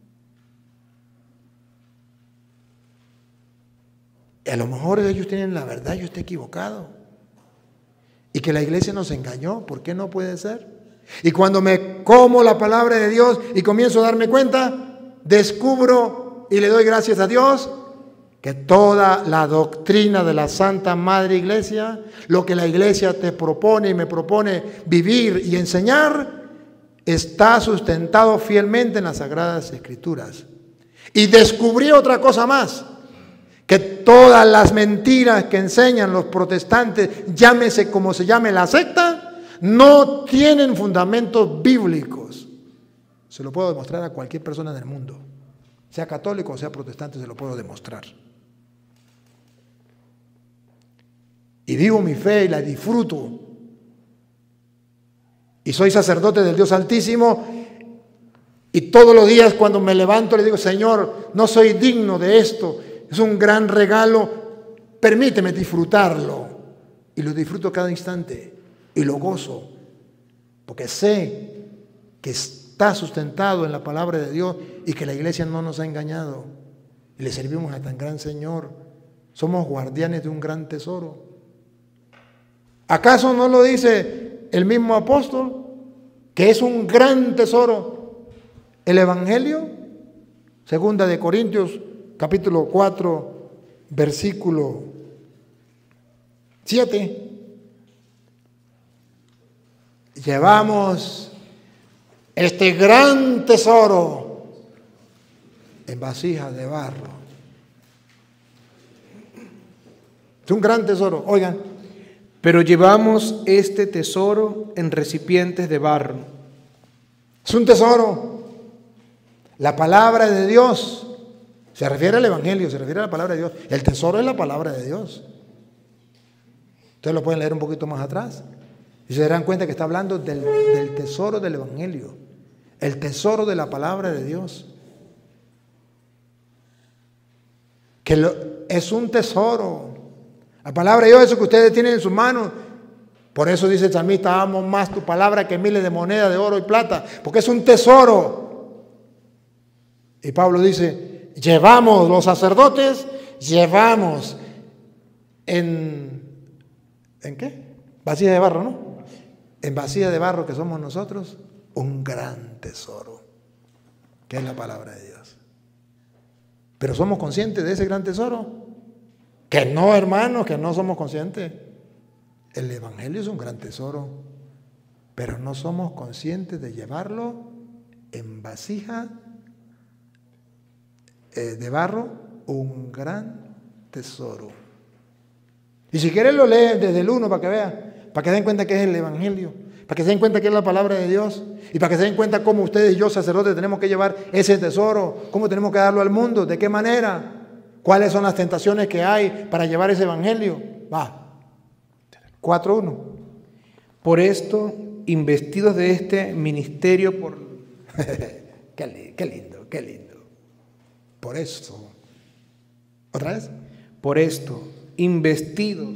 A lo mejor ellos tienen la verdad, yo estoy equivocado. Y que la iglesia nos engañó, ¿por qué no puede ser? Y cuando me como la palabra de Dios y comienzo a darme cuenta, descubro y le doy gracias a Dios que toda la doctrina de la Santa Madre Iglesia, lo que la iglesia te propone y me propone vivir y enseñar, está sustentado fielmente en las Sagradas Escrituras. Y descubrí otra cosa más, que todas las mentiras que enseñan los protestantes, llámese como se llame la secta, no tienen fundamentos bíblicos. Se lo puedo demostrar a cualquier persona en el mundo, sea católico o sea protestante, se lo puedo demostrar. Y vivo mi fe y la disfruto. y soy sacerdote del Dios Altísimo, y todos los días cuando me levanto le digo, Señor, no soy digno de esto, es un gran regalo, permíteme disfrutarlo. Y lo disfruto cada instante y lo gozo, porque sé que está sustentado en la palabra de Dios y que la iglesia no nos ha engañado. Y le servimos a tan gran Señor. Somos guardianes de un gran tesoro. ¿Acaso no lo dice el mismo apóstol? Que es un gran tesoro el Evangelio. Segunda de Corintios, capítulo 4, versículo 7. Llevamos este gran tesoro en vasijas de barro. Es un gran tesoro, oigan. Pero llevamos este tesoro en recipientes de barro. Es un tesoro. La palabra de Dios se refiere al Evangelio, se refiere a la palabra de Dios. El tesoro es la palabra de Dios. Ustedes lo pueden leer un poquito más atrás y se darán cuenta que está hablando del tesoro del Evangelio, el tesoro de la palabra de Dios. Es un tesoro. La palabra de Dios, eso que ustedes tienen en sus manos. Por eso dice el salmista, amo más tu palabra que miles de monedas de oro y plata, porque es un tesoro. Y Pablo dice, llevamos, los sacerdotes, llevamos ¿en qué? Vasija de barro, ¿no? En vasija de barro que somos nosotros, un gran tesoro, que es la palabra de Dios. Pero somos conscientes de ese gran tesoro. Que no, hermanos, que no somos conscientes. El Evangelio es un gran tesoro, pero no somos conscientes de llevarlo en vasija de barro, un gran tesoro. Y si quieren lo leen desde el 1 para que vean, para que se den cuenta que es el Evangelio, para que se den cuenta que es la palabra de Dios, y para que se den cuenta cómo ustedes y yo, sacerdotes, tenemos que llevar ese tesoro, cómo tenemos que darlo al mundo, de qué manera. ¿Cuáles son las tentaciones que hay para llevar ese evangelio? Va. 4:1. Por esto, investidos de este ministerio por... Qué lindo, qué lindo. Por eso. ¿Otra vez? Por esto, investidos.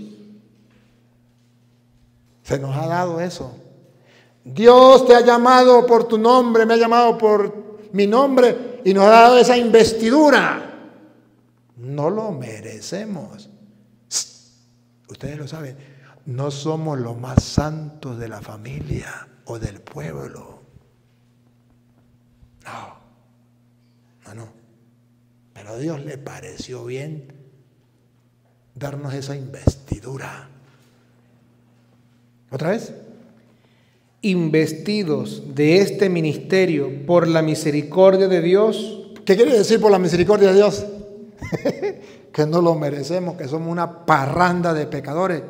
Se nos ha dado eso. Dios te ha llamado por tu nombre, me ha llamado por mi nombre y nos ha dado esa investidura. No lo merecemos. Ustedes lo saben, no somos los más santos de la familia o del pueblo. No. Pero a Dios le pareció bien darnos esa investidura. ¿Otra vez? Investidos de este ministerio por la misericordia de Dios. ¿Qué quiere decir por la misericordia de Dios? Que no lo merecemos, que somos una parranda de pecadores,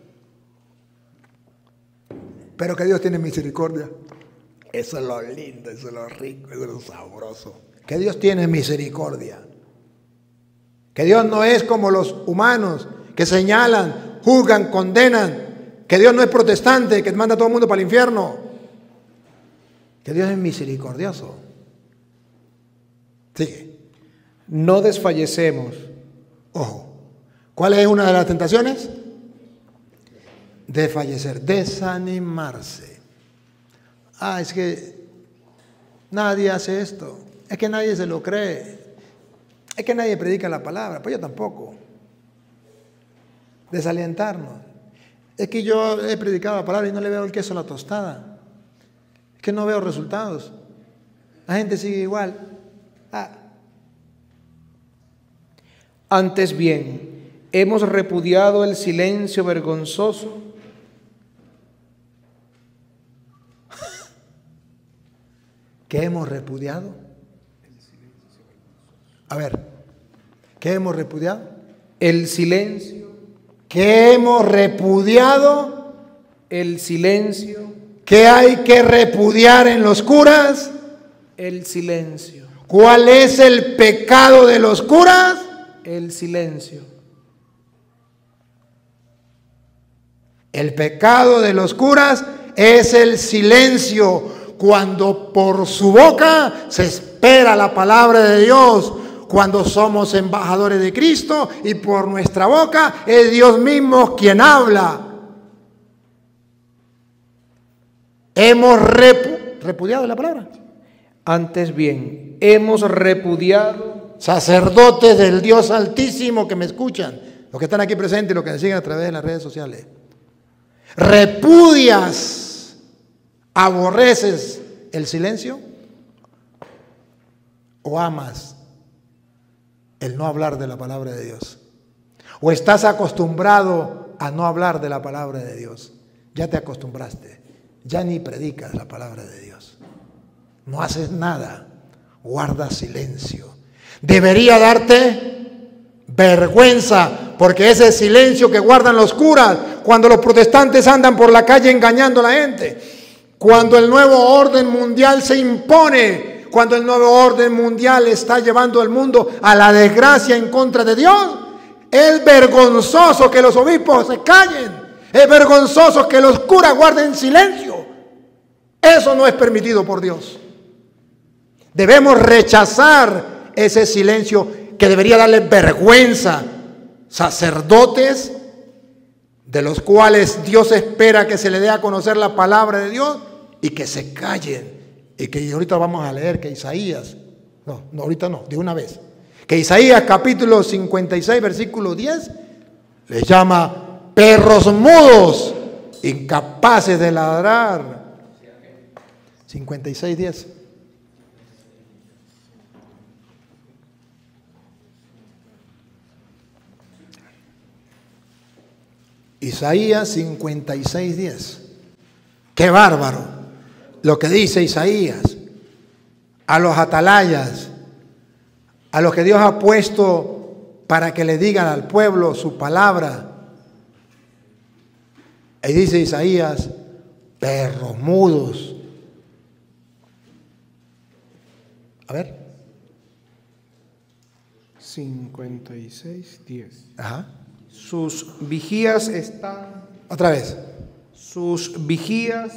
pero que Dios tiene misericordia. Eso es lo lindo, eso es lo rico, eso es lo sabroso, que Dios tiene misericordia, que Dios no es como los humanos que señalan, juzgan, condenan, que Dios no es protestante que manda a todo el mundo para el infierno, que Dios es misericordioso. Sigue. No desfallecemos. Ojo, ¿cuál es una de las tentaciones? Desfallecer, desanimarse. Es que nadie hace esto, es que nadie se lo cree, es que nadie predica la palabra, pues yo tampoco. Desalientarnos. Es que yo he predicado la palabra y no le veo el queso a la tostada, es que no veo resultados, la gente sigue igual. Antes bien, hemos repudiado el silencio vergonzoso. ¿Qué hemos repudiado? A ver, ¿qué hemos repudiado? El silencio. ¿Qué hemos repudiado? El silencio. ¿Qué hay que repudiar en los curas? El silencio. ¿Cuál es el pecado de los curas? El silencio. El pecado de los curas es el silencio, cuando por su boca se espera la palabra de Dios, cuando somos embajadores de Cristo y por nuestra boca es Dios mismo quien habla. Hemos repudiado la palabra. Antes bien, hemos repudiado. Sacerdotes del Dios Altísimo que me escuchan, los que están aquí presentes y los que me siguen a través de las redes sociales. ¿Repudias, aborreces el silencio o amas el no hablar de la palabra de Dios? ¿O estás acostumbrado a no hablar de la palabra de Dios? Ya te acostumbraste, ya ni predicas la palabra de Dios. No haces nada, guardas silencio. Debería darte vergüenza, porque ese silencio que guardan los curas cuando los protestantes andan por la calle engañando a la gente, cuando el nuevo orden mundial se impone, cuando el nuevo orden mundial está llevando al mundo a la desgracia en contra de Dios, es vergonzoso que los obispos se callen, es vergonzoso que los curas guarden silencio. Eso no es permitido por Dios. Debemos rechazar ese silencio que debería darle vergüenza. Sacerdotes de los cuales Dios espera que se le dé a conocer la palabra de Dios y que se callen. Y que ahorita vamos a leer que Isaías, no, ahorita no, de una vez, que Isaías capítulo 56 versículo 10 les llama perros mudos, incapaces de ladrar. 56:10. Isaías 56:10. ¡Qué bárbaro! Lo que dice Isaías a los atalayas, a los que Dios ha puesto para que le digan al pueblo su palabra. Y dice Isaías, perros mudos. A ver. 56:10. Ajá. Sus vigías están. Otra vez. Sus vigías.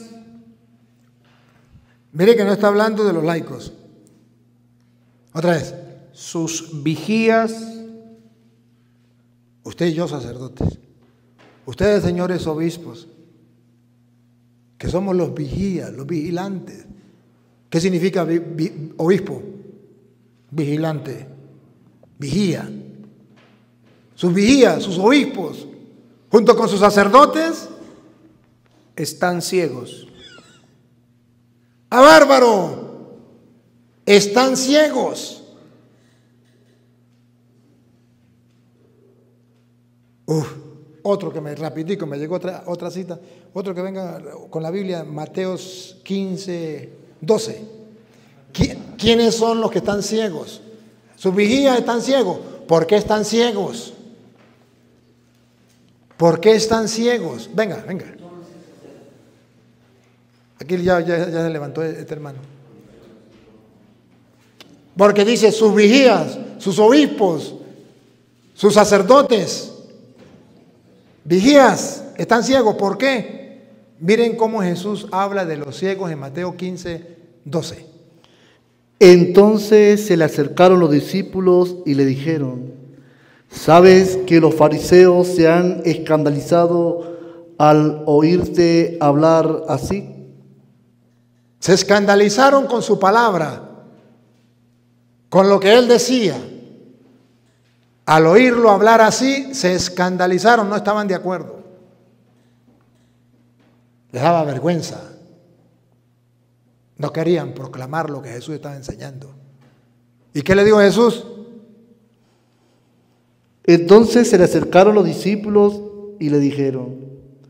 Mire que no está hablando de los laicos. Otra vez. Sus vigías. Usted y yo, sacerdotes. Ustedes, señores obispos, que somos los vigías, los vigilantes. ¿Qué significa obispo? Vigilante. Vigía. Sus vigías, sus obispos, junto con sus sacerdotes, están ciegos. ¡Ah, bárbaro! Están ciegos. Otro que rapidico, me llegó otra cita. Otro que venga con la Biblia, Mateo 15:12. ¿Quiénes son los que están ciegos? Sus vigías están ciegos. ¿Por qué están ciegos? ¿Por qué están ciegos? Venga. Aquí ya se levantó este hermano. Porque dice sus vigías, sus obispos, sus sacerdotes, vigías, están ciegos. ¿Por qué? Miren cómo Jesús habla de los ciegos en Mateo 15:12. Entonces se le acercaron los discípulos y le dijeron: ¿sabes que los fariseos se han escandalizado al oírte hablar así? Se escandalizaron con su palabra, con lo que él decía. Al oírlo hablar así, se escandalizaron, no estaban de acuerdo. Les daba vergüenza. No querían proclamar lo que Jesús estaba enseñando. ¿Y qué le dijo Jesús? Entonces se le acercaron los discípulos y le dijeron: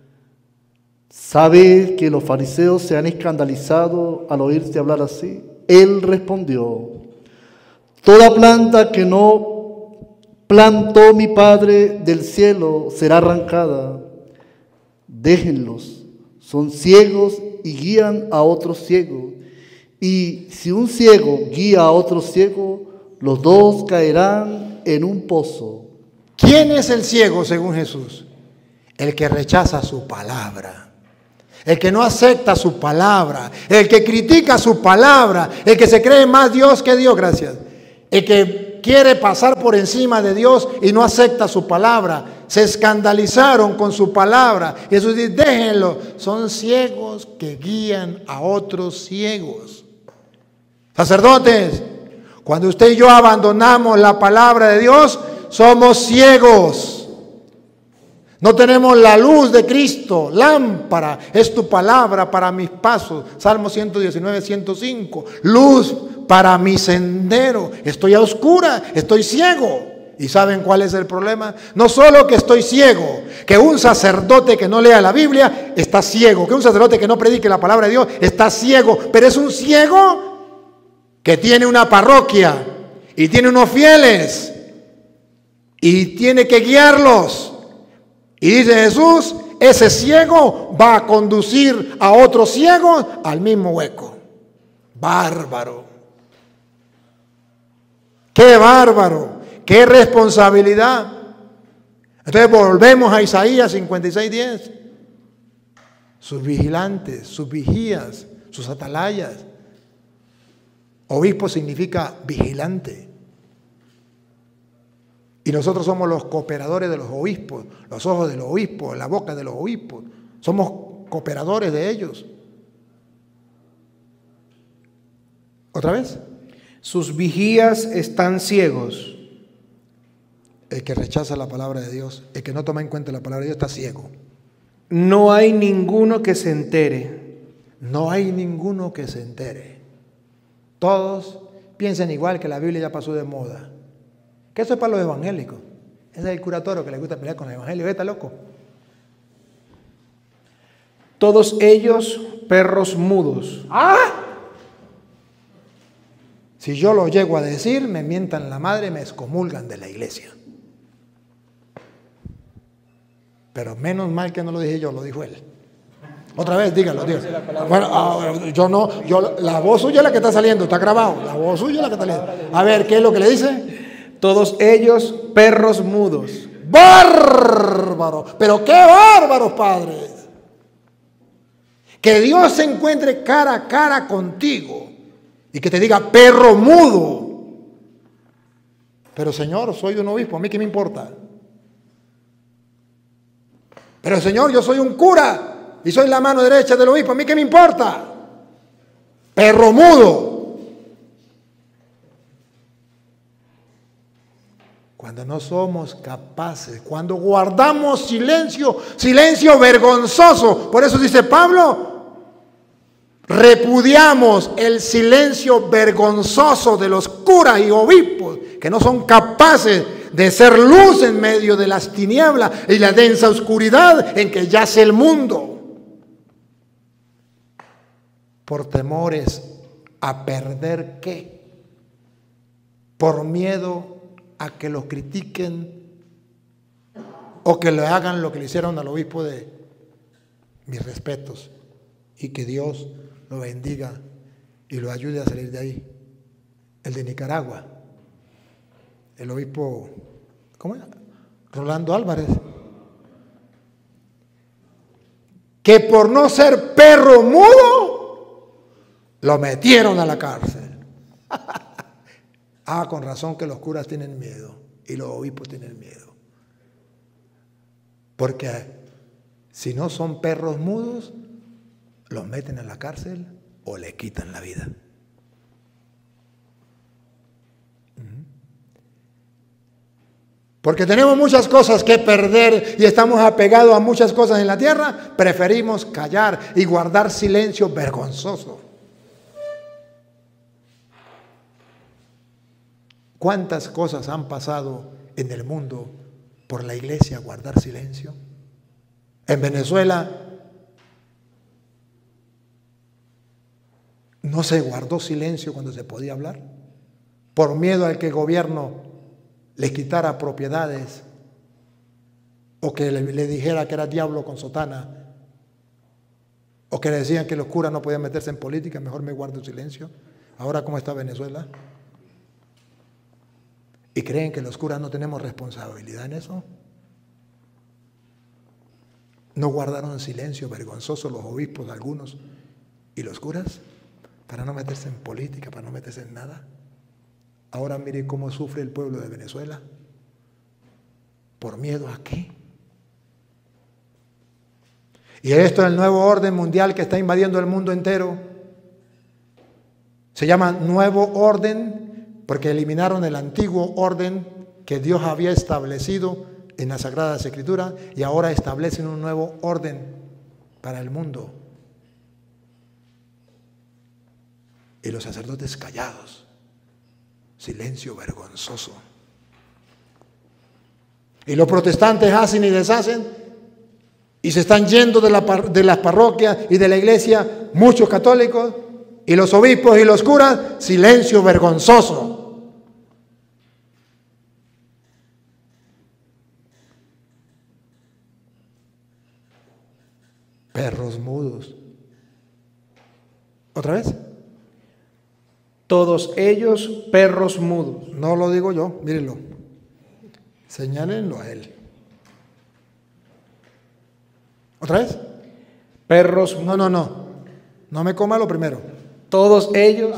¿sabes que los fariseos se han escandalizado al oírte hablar así? Él respondió: toda planta que no plantó mi Padre del cielo será arrancada. Déjenlos, son ciegos y guían a otros ciegos. Y si un ciego guía a otro ciego, los dos caerán en un pozo. ¿Quién es el ciego según Jesús? El que rechaza su palabra. el que no acepta su palabra, el que critica su palabra, el que se cree más Dios que Dios, gracias, el que quiere pasar por encima de Dios y no acepta su palabra, se escandalizaron con su palabra. Jesús dice, déjenlo, son ciegos que guían a otros ciegos. Sacerdotes, cuando usted y yo abandonamos la palabra de Dios, somos ciegos. No tenemos la luz de Cristo. Lámpara es tu palabra para mis pasos. Salmo 119, 105. Luz para mi sendero. Estoy a oscura, estoy ciego. ¿Y saben cuál es el problema? No solo que estoy ciego, que un sacerdote que no lea la Biblia está ciego, que un sacerdote que no predique la palabra de Dios está ciego, pero es un ciego que tiene una parroquia y tiene unos fieles y tiene que guiarlos. Y dice Jesús, ese ciego va a conducir a otro ciego al mismo hueco. Bárbaro. Qué bárbaro. Qué responsabilidad. Entonces volvemos a Isaías 56:10. Sus vigilantes, sus vigías, sus atalayas. Obispo significa vigilante. Y nosotros somos los cooperadores de los obispos, los ojos de los obispos, la boca de los obispos. Somos cooperadores de ellos. ¿Otra vez? Sus vigías están ciegos. El que rechaza la palabra de Dios, el que no toma en cuenta la palabra de Dios está ciego. No hay ninguno que se entere. No hay ninguno que se entere. Todos piensan igual, que la Biblia ya pasó de moda. Que eso es para los evangélicos. Ese es el curatorio que le gusta pelear con el evangelio. ¿Está loco? Todos ellos perros mudos. ¡Ah! Si yo lo llego a decir, me mientan la madre y me excomulgan de la iglesia. Pero menos mal que no lo dije yo, lo dijo él. Otra vez, dígalo, dígalo. Bueno, la voz suya es la que está saliendo, está grabado. La voz suya es la que está saliendo. A ver, ¿qué es lo que le dice? Todos ellos perros mudos. ¡Bárbaro! Pero qué bárbaros, padres. Que Dios se encuentre cara a cara contigo y que te diga perro mudo. Pero Señor, soy un obispo, ¿a mí qué me importa? Pero Señor, yo soy un cura y soy la mano derecha del obispo, ¿a mí qué me importa? Perro mudo. Cuando no somos capaces, cuando guardamos silencio, silencio vergonzoso. Por eso dice Pablo, repudiamos el silencio vergonzoso de los curas y obispos que no son capaces de ser luz en medio de las tinieblas y la densa oscuridad en que yace el mundo. Por temores a perder ¿qué? Por miedo a que lo critiquen o que le hagan lo que le hicieron al obispo de mis respetos, y que Dios lo bendiga y lo ayude a salir de ahí. El de Nicaragua, el obispo, ¿cómo era? Rolando Álvarez, que por no ser perro mudo lo metieron a la cárcel. Ah, con razón que los curas tienen miedo y los obispos tienen miedo. Porque si no son perros mudos, los meten a la cárcel o le quitan la vida. Porque tenemos muchas cosas que perder y estamos apegados a muchas cosas en la tierra, preferimos callar y guardar silencio vergonzoso. ¿Cuántas cosas han pasado en el mundo por la iglesia guardar silencio? En Venezuela no se guardó silencio cuando se podía hablar, por miedo al que el gobierno les quitara propiedades o que le dijera que era diablo con sotana, o que le decían que los curas no podían meterse en política, mejor me guardo silencio. Ahora, ¿cómo está Venezuela? ¿Y creen que los curas no tenemos responsabilidad en eso? ¿No guardaron silencio vergonzoso los obispos algunos y los curas para no meterse en política, para no meterse en nada? Ahora mire cómo sufre el pueblo de Venezuela. ¿Por miedo a qué? Y esto es el nuevo orden mundial que está invadiendo el mundo entero. Se llama nuevo orden porque eliminaron el antiguo orden que Dios había establecido en las Sagradas Escrituras y ahora establecen un nuevo orden para el mundo. Y los sacerdotes callados, silencio vergonzoso. Y los protestantes hacen y deshacen y se están yendo de las parroquias y de la iglesia muchos católicos y los obispos y los curas, silencio vergonzoso. Perros mudos. ¿Otra vez? Todos ellos perros mudos. No lo digo yo, mírenlo. Señálenlo a él. ¿Otra vez? Perros mudos. No. No me coma lo primero. Todos ellos.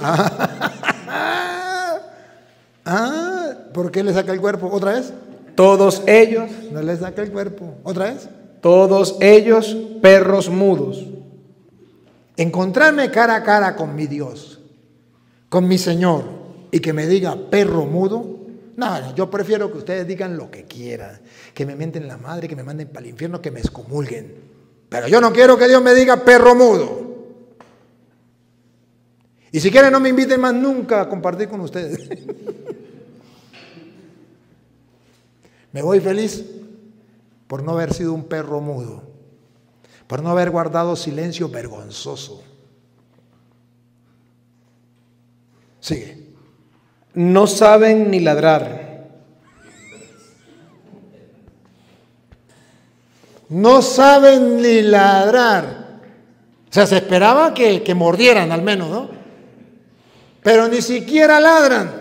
¿Por qué le saca el cuerpo? ¿Otra vez? Todos ellos. No le saca el cuerpo. ¿Otra vez? Todos ellos perros mudos. Encontrarme cara a cara con mi Dios, con mi Señor, y que me diga perro mudo. No, yo prefiero que ustedes digan lo que quieran, que me mienten la madre, que me manden para el infierno, que me excomulguen. Pero yo no quiero que Dios me diga perro mudo. Y si quieren no me inviten más nunca a compartir con ustedes. Me voy feliz por no haber sido un perro mudo, por no haber guardado silencio vergonzoso. Sigue. No saben ni ladrar. No saben ni ladrar. O sea, se esperaba que mordieran al menos, ¿no? Pero ni siquiera ladran.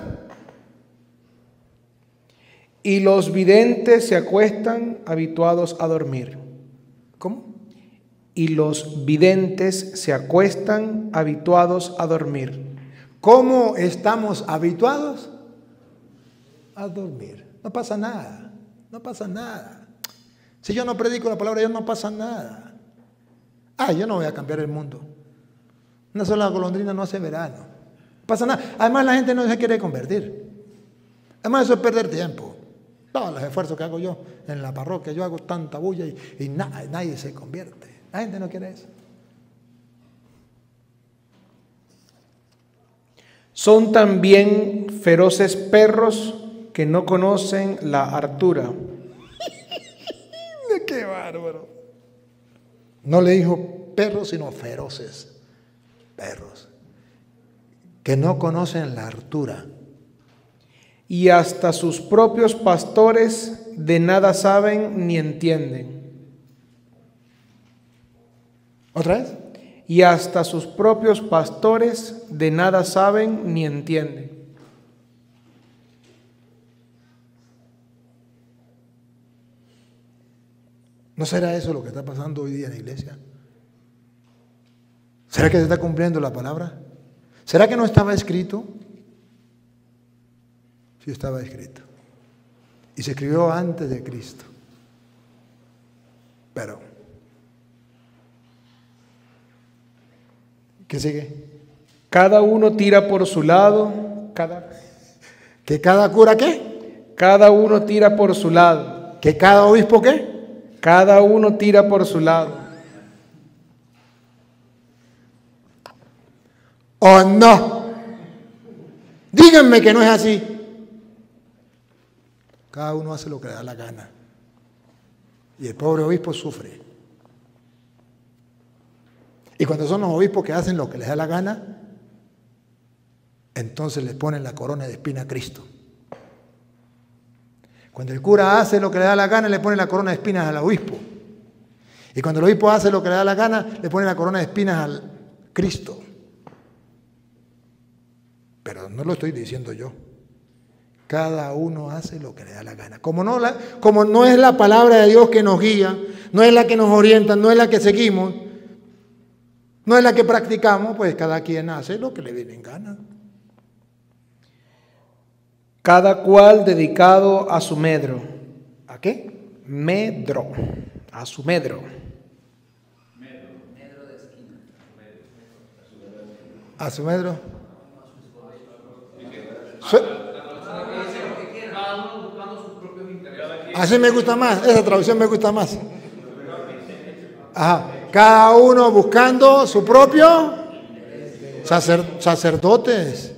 Y los videntes se acuestan habituados a dormir. ¿Cómo? Y los videntes se acuestan habituados a dormir. ¿Cómo estamos habituados? A dormir. No pasa nada. No pasa nada. Si yo no predico la palabra de Dios, no pasa nada. Yo no voy a cambiar el mundo. Una sola golondrina no hace verano. No pasa nada. Además, la gente no se quiere convertir. Además, eso es perder tiempo. Todos los esfuerzos que hago yo en la parroquia, yo hago tanta bulla y nadie se convierte. La gente no quiere eso. Son también feroces perros que no conocen la hartura. ¡Qué bárbaro! No le dijo perros, sino feroces perros que no conocen la hartura. Y hasta sus propios pastores de nada saben ni entienden. ¿Otra vez? Y hasta sus propios pastores de nada saben ni entienden. ¿No será eso lo que está pasando hoy día en la iglesia? ¿Será que se está cumpliendo la palabra? ¿Será que no estaba escrito? Sí estaba escrito. Y se escribió antes de Cristo. Pero, ¿qué sigue? Cada uno tira por su lado. ¿Que cada cura qué? Cada uno tira por su lado. ¿Que cada obispo qué? Cada uno tira por su lado. ¿O no? Díganme que no es así. Cada uno hace lo que le da la gana. Y el pobre obispo sufre. Y cuando son los obispos que hacen lo que les da la gana, entonces les ponen la corona de espina a Cristo. Cuando el cura hace lo que le da la gana, le pone la corona de espinas al obispo. Y cuando el obispo hace lo que le da la gana, le pone la corona de espinas al Cristo. Pero no lo estoy diciendo yo. Cada uno hace lo que le da la gana. Como no es la palabra de Dios que nos guía, no es la que nos orienta, no es la que seguimos, no es la que practicamos, pues cada quien hace lo que le viene en gana. Cada cual dedicado a su medro. ¿A qué? Medro. A su medro. A su medro. Así me gusta más, esa traducción me gusta más. Ajá. Cada uno buscando su propio sacerdotes.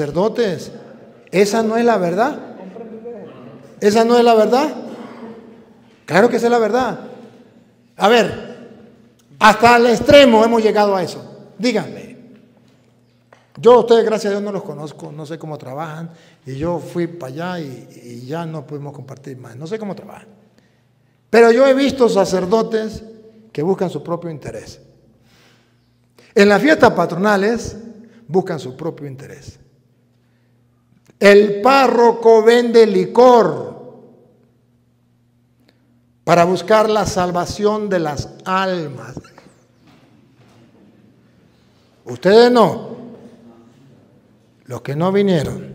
¿Esa no es la verdad? ¿Esa no es la verdad? Claro que esa es la verdad. A ver, hasta el extremo hemos llegado a eso. Díganme. Yo a ustedes, gracias a Dios, no los conozco, no sé cómo trabajan, y yo fui para allá y ya no pudimos compartir más, no sé cómo trabajan. Pero yo he visto sacerdotes que buscan su propio interés. En las fiestas patronales buscan su propio interés. El párroco vende licor para buscar la salvación de las almas. Ustedes no. Los que no vinieron.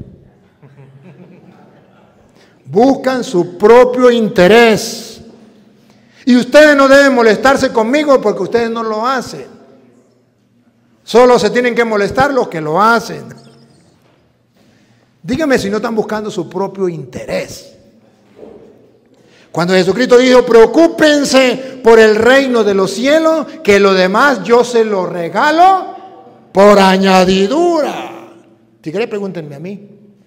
Buscan su propio interés. Y ustedes no deben molestarse conmigo porque ustedes no lo hacen. Solo se tienen que molestar los que lo hacen. Díganme si no están buscando su propio interés. Cuando Jesucristo dijo, preocúpense por el reino de los cielos, que lo demás yo se lo regalo por añadidura. Si quieren, pregúntenme a mí.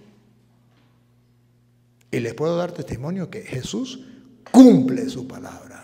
Y les puedo dar testimonio que Jesús cumple su palabra.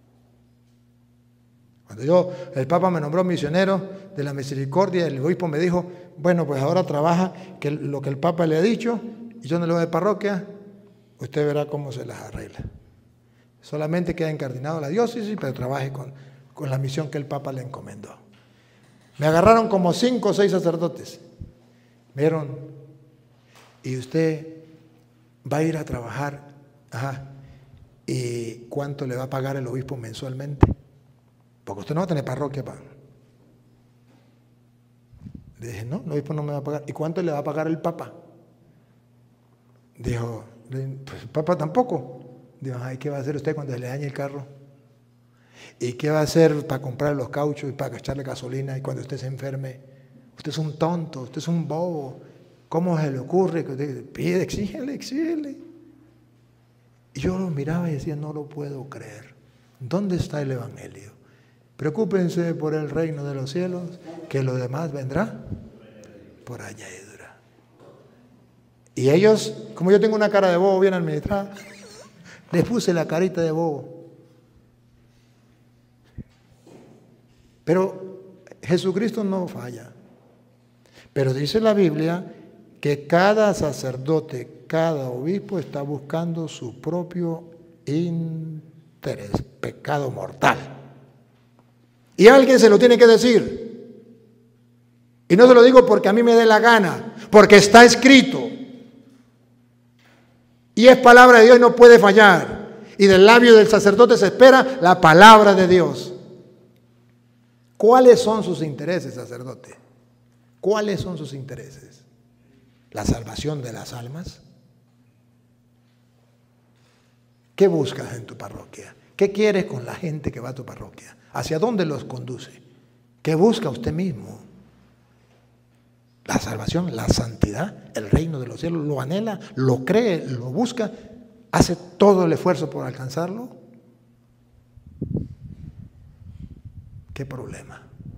Cuando el Papa me nombró misionero de la misericordia, el obispo me dijo, bueno, pues ahora trabaja que lo que el Papa le ha dicho, y yo no le voy de parroquia, usted verá cómo se las arregla. Solamente queda encardinado a la diócesis, pero trabaje con la misión que el Papa le encomendó. Me agarraron como 5 o 6 sacerdotes. ¿Vieron? Y usted va a ir a trabajar. Ajá. ¿Y cuánto le va a pagar el obispo mensualmente? Porque usted no va a tener parroquia, pa. Le dije, no, el obispo no me va a pagar. ¿Y cuánto le va a pagar el Papa? Dijo, pues el Papa tampoco. Dijo, ay, ¿qué va a hacer usted cuando se le dañe el carro? ¿Y qué va a hacer para comprar los cauchos y para echarle gasolina y cuando usted se enferme? Usted es un tonto, usted es un bobo. ¿Cómo se le ocurre que usted pide? Exígele. Y yo lo miraba y decía, no lo puedo creer. ¿Dónde está el Evangelio? Preocúpense por el reino de los cielos, que lo demás vendrá por añadidura. Y ellos, como yo tengo una cara de bobo bien administrada, les puse la carita de bobo. Pero Jesucristo no falla. Pero dice la Biblia que cada sacerdote, cada obispo está buscando su propio interés, pecado mortal. Y alguien se lo tiene que decir. Y no se lo digo porque a mí me dé la gana, porque está escrito. Y es palabra de Dios y no puede fallar. Y del labio del sacerdote se espera la palabra de Dios. ¿Cuáles son sus intereses, sacerdote? ¿Cuáles son sus intereses? ¿La salvación de las almas? ¿Qué buscas en tu parroquia? ¿Qué quieres con la gente que va a tu parroquia? ¿Hacia dónde los conduce? ¿Qué busca usted mismo? La salvación, la santidad, el reino de los cielos, ¿lo anhela, lo cree, lo busca? ¿Hace todo el esfuerzo por alcanzarlo? ¿Qué problema?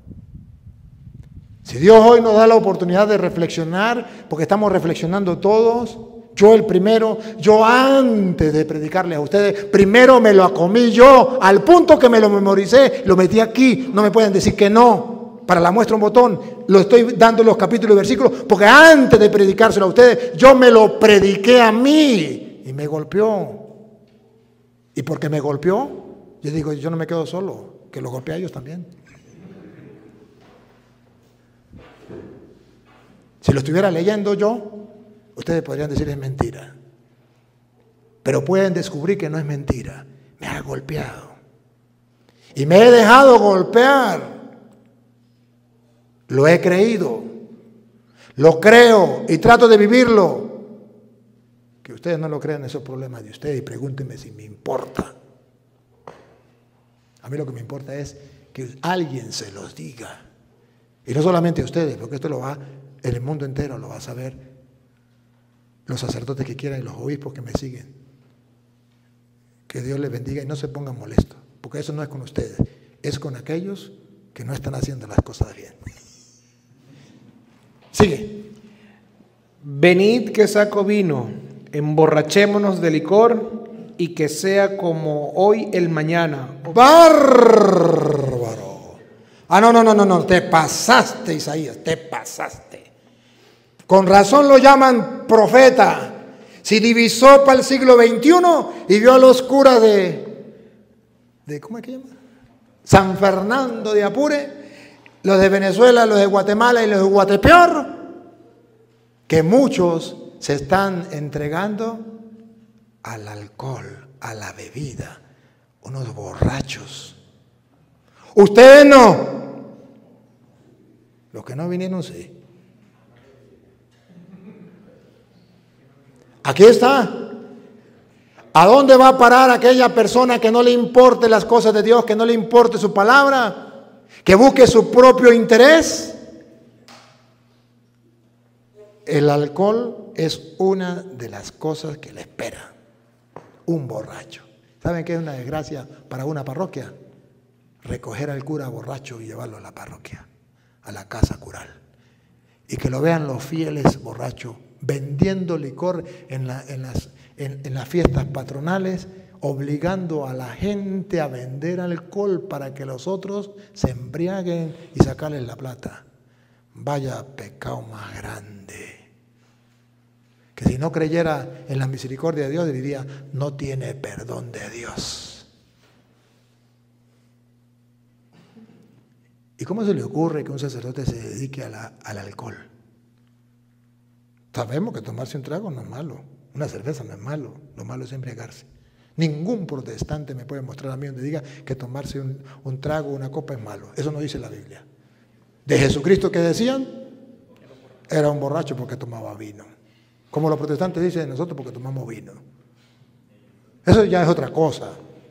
Si Dios hoy nos da la oportunidad de reflexionar, porque estamos reflexionando todos, yo el primero, yo antes de predicarles a ustedes, primero me lo comí yo, al punto que me lo memoricé, lo metí aquí, no me pueden decir que no, para la muestra un botón, lo estoy dando los capítulos y versículos, porque antes de predicárselo a ustedes, yo me lo prediqué a mí, y me golpeó, y porque me golpeó, yo digo, yo no me quedo solo, que los golpea a ellos también. Si lo estuviera leyendo yo, ustedes podrían decir es mentira. Pero pueden descubrir que no es mentira. Me ha golpeado. y me he dejado golpear. Lo he creído, lo creo y trato de vivirlo. Que ustedes no lo crean, esos problemas de ustedes, y pregúntenme si me importa. A mí lo que me importa es que alguien se los diga. Y no solamente a ustedes, porque esto lo va, en el mundo entero lo va a saber los sacerdotes que quieran y los obispos que me siguen. Que Dios les bendiga y no se pongan molestos, porque eso no es con ustedes, es con aquellos que no están haciendo las cosas bien. Sigue. Venid que saco vino, emborrachémonos de licor, y que sea como hoy el mañana. ¡Bárbaro! Ah, no, te pasaste, Isaías, te pasaste. Con razón lo llaman profeta. Si divisó para el siglo XXI y vio a los curas de ¿cómo es que llama? San Fernando de Apure, los de Venezuela, los de Guatemala y los de Guatepeor, que muchos se están entregando al alcohol, a la bebida, unos borrachos. Ustedes no. Los que no vinieron, sí. Aquí está. ¿A dónde va a parar aquella persona que no le importe las cosas de Dios, que no le importe su palabra, que busque su propio interés? El alcohol es una de las cosas que le espera. Un borracho. ¿Saben qué es una desgracia para una parroquia? Recoger al cura borracho y llevarlo a la parroquia, a la casa cural. Y que lo vean los fieles borrachos, vendiendo licor en las fiestas patronales, obligando a la gente a vender alcohol para que los otros se embriaguen y sacarles la plata. Vaya pecado más grande. Que si no creyera en la misericordia de Dios, diría, no tiene perdón de Dios. ¿Y cómo se le ocurre que un sacerdote se dedique al alcohol? Sabemos que tomarse un trago no es malo, una cerveza no es malo, lo malo es embriagarse. Ningún protestante me puede mostrar a mí donde diga que tomarse un trago o una copa es malo. Eso no dice la Biblia. De Jesucristo, ¿qué decían? Era un borracho porque tomaba vino. Como los protestantes dicen de nosotros porque tomamos vino. Eso ya es otra cosa.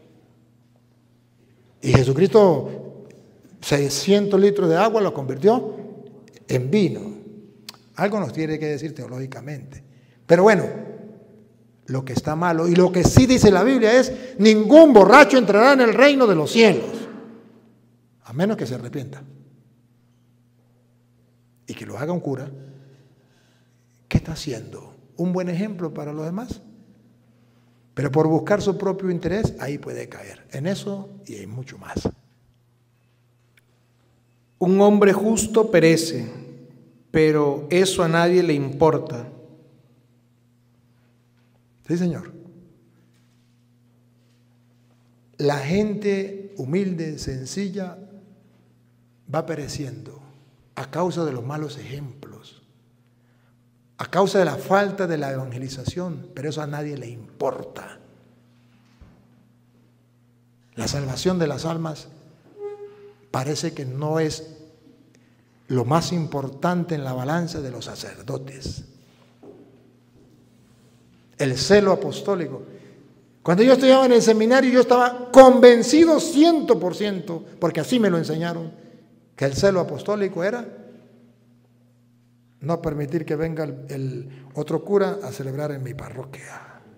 Y Jesucristo 600 litros de agua lo convirtió en vino. Algo nos tiene que decir teológicamente. Pero bueno, lo que está malo y lo que sí dice la Biblia es: ningún borracho entrará en el reino de los cielos, a menos que se arrepienta y que lo haga un cura. ¿Qué está haciendo? ¿Un buen ejemplo para los demás? Pero por buscar su propio interés, ahí puede caer. En eso y en mucho más. Un hombre justo perece, pero eso a nadie le importa. Sí, señor. La gente humilde, sencilla, va pereciendo a causa de los malos ejemplos, a causa de la falta de la evangelización, pero eso a nadie le importa. La salvación de las almas parece que no es lo más importante en la balanza de los sacerdotes. El celo apostólico. Cuando yo estudiaba en el seminario, yo estaba convencido 100%, porque así me lo enseñaron, que el celo apostólico era no permitir que venga el otro cura a celebrar en mi parroquia.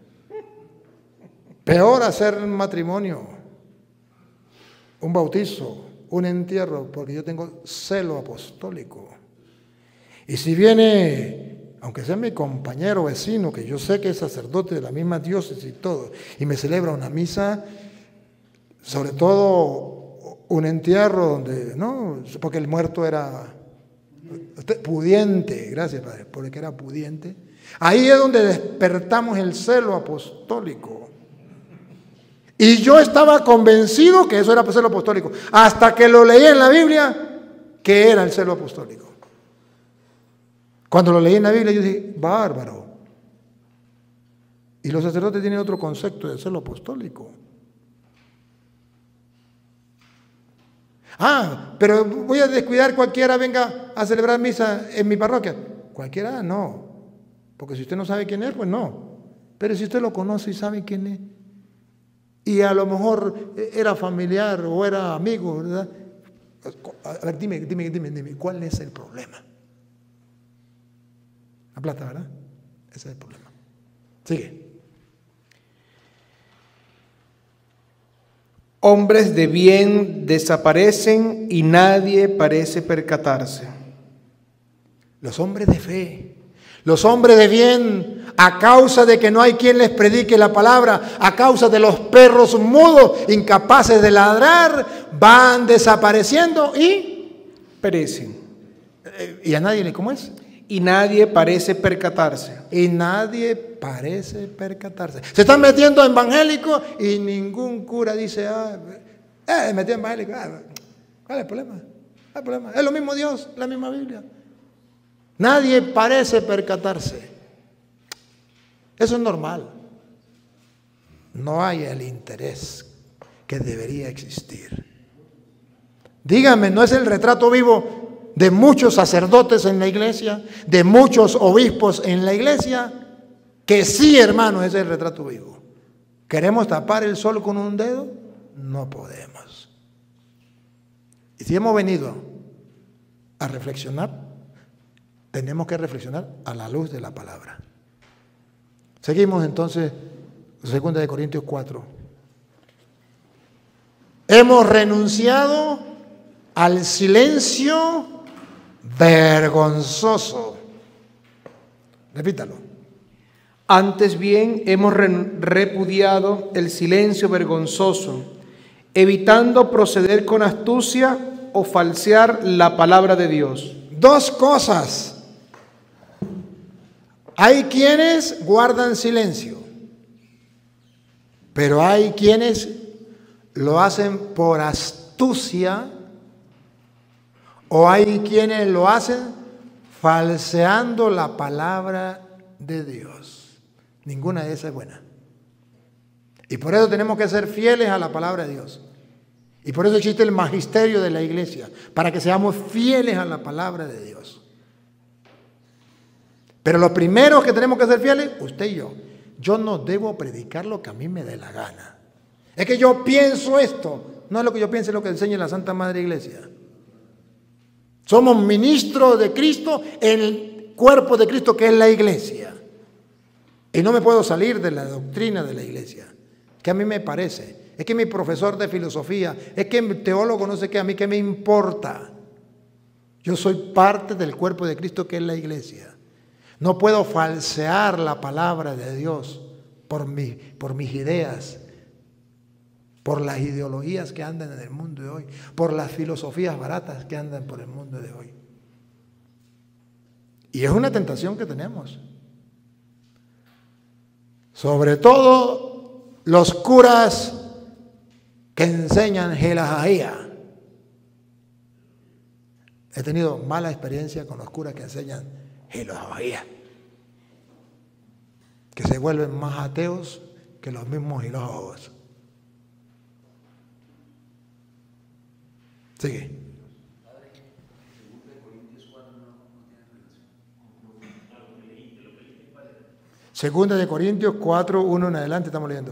Peor hacer un matrimonio, un bautizo, un entierro, porque yo tengo celo apostólico. Y si viene, aunque sea mi compañero vecino, que yo sé que es sacerdote de la misma diócesis y todo, y me celebra una misa, sobre todo un entierro donde, no, porque el muerto era pudiente, gracias Padre, porque era pudiente. Ahí es donde despertamos el celo apostólico. Y yo estaba convencido que eso era celo apostólico, hasta que lo leí en la Biblia, que era el celo apostólico. Cuando lo leí en la Biblia, yo dije, bárbaro. Y los sacerdotes tienen otro concepto de celo apostólico. Pero voy a descuidar cualquiera venga a celebrar misa en mi parroquia. Cualquiera no, porque si usted no sabe quién es, pues no. Pero si usted lo conoce y sabe quién es, y a lo mejor era familiar o era amigo, ¿verdad? A ver, dime, ¿cuál es el problema? La plata, ¿verdad? Ese es el problema. Sigue. Hombres de bien desaparecen y nadie parece percatarse. Los hombres de fe, los hombres de bien, a causa de que no hay quien les predique la palabra, a causa de los perros mudos, incapaces de ladrar, van desapareciendo y perecen. ¿Y a nadie le cómo es? Y nadie parece percatarse. Y nadie parece percatarse. Se están metiendo a evangélicos y ningún cura dice, metí a evangélico. ¿Cuál es el problema? ¿Cuál es el problema? Es lo mismo Dios, la misma Biblia. Nadie parece percatarse. Eso es normal. No hay el interés que debería existir. Dígame, ¿no es el retrato vivo de muchos sacerdotes en la iglesia, de muchos obispos en la iglesia? Que sí, hermano, es el retrato vivo. ¿Queremos tapar el sol con un dedo? No podemos. Y si hemos venido a reflexionar, tenemos que reflexionar a la luz de la palabra. Seguimos entonces, 2 Corintios 4. Hemos renunciado al silencio vergonzoso. Repítalo. Antes bien, hemos repudiado el silencio vergonzoso, evitando proceder con astucia o falsear la palabra de Dios. Dos cosas. Hay quienes guardan silencio, pero hay quienes lo hacen por astucia, o hay quienes lo hacen falseando la palabra de Dios. Ninguna de esas es buena. Y por eso tenemos que ser fieles a la palabra de Dios. Y por eso existe el magisterio de la iglesia, para que seamos fieles a la palabra de Dios. Pero los primeros que tenemos que ser fieles, usted y yo. Yo no debo predicar lo que a mí me dé la gana. Es que yo pienso esto. No es lo que yo pienso, es lo que enseña la Santa Madre Iglesia. Somos ministros de Cristo en el cuerpo de Cristo, que es la iglesia. Y no me puedo salir de la doctrina de la iglesia, que a mí me parece. Es que mi profesor de filosofía, es que mi teólogo no sé qué, a mí qué me importa. Yo soy parte del cuerpo de Cristo, que es la iglesia. No puedo falsear la palabra de Dios por mis ideas, por las ideologías que andan en el mundo de hoy, por las filosofías baratas que andan por el mundo de hoy. Y es una tentación que tenemos. Sobre todo los curas que enseñan gelajajía. He tenido mala experiencia con los curas que enseñan gelajajía, que se vuelven más ateos que los mismos filósofos. Sigue. Segunda de Corintios 4, 1 en adelante estamos leyendo.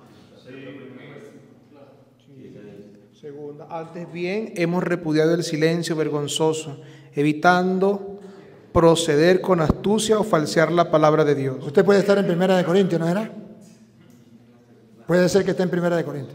Segunda. Antes bien, hemos repudiado el silencio vergonzoso, evitando proceder con astucia o falsear la palabra de Dios. Usted puede estar en Primera de Corintios, ¿no era? Puede ser que esté en Primera de Corintios.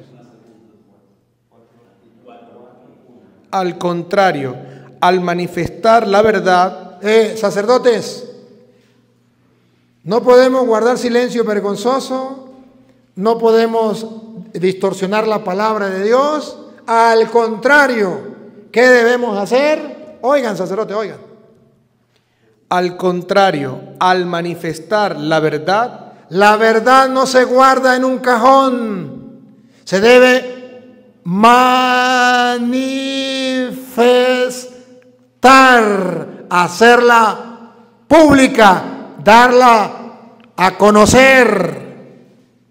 Al contrario, al manifestar la verdad, sacerdotes, no podemos guardar silencio vergonzoso, no podemos distorsionar la palabra de Dios. Al contrario, ¿qué debemos hacer? Oigan, sacerdotes, oigan. Al contrario, al manifestar la verdad no se guarda en un cajón, se debe manifestar, hacerla pública, darla a conocer.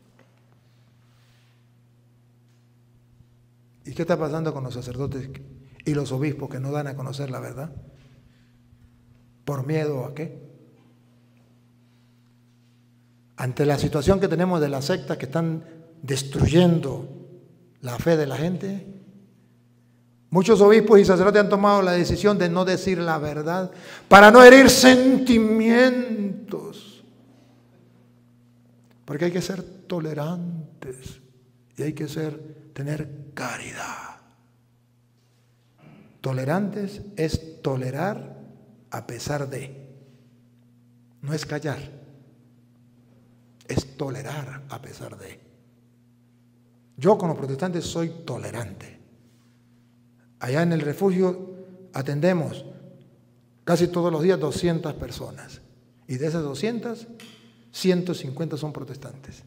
¿Y qué está pasando con los sacerdotes Y los obispos que no dan a conocer la verdad. ¿Por miedo a qué? Ante la situación que tenemos de las sectas que están destruyendo la fe de la gente, muchos obispos y sacerdotes han tomado la decisión de no decir la verdad para no herir sentimientos. Porque hay que ser tolerantes y hay que tener caridad. Tolerantes es tolerar a pesar de. No es callar, es tolerar a pesar de. Yo con los protestantes soy tolerante. Allá en el refugio atendemos casi todos los días 200 personas. Y de esas 200, 150 son protestantes.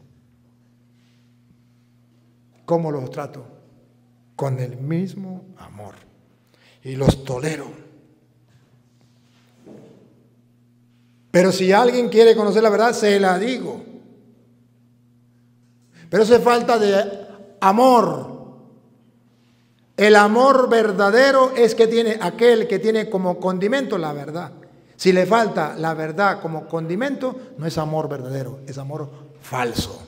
¿Cómo los trato? Con el mismo amor. Y los tolero. Pero si alguien quiere conocer la verdad, se la digo. Pero eso es falta de amor. El amor verdadero es que tiene aquel que tiene como condimento la verdad. Si le falta la verdad como condimento, no es amor verdadero, es amor falso.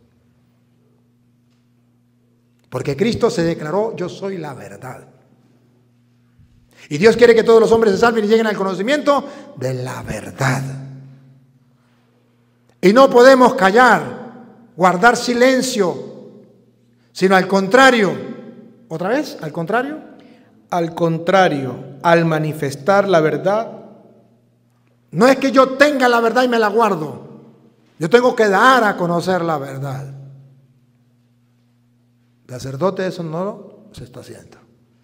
Porque Cristo se declaró: yo soy la verdad. Y Dios quiere que todos los hombres se salven y lleguen al conocimiento de la verdad. Y no podemos callar, guardar silencio, sino al contrario. ¿Otra vez? ¿Al contrario? Al contrario, al manifestar la verdad. No es que yo tenga la verdad y me la guardo. Yo tengo que dar a conocer la verdad. El sacerdote eso no se está haciendo.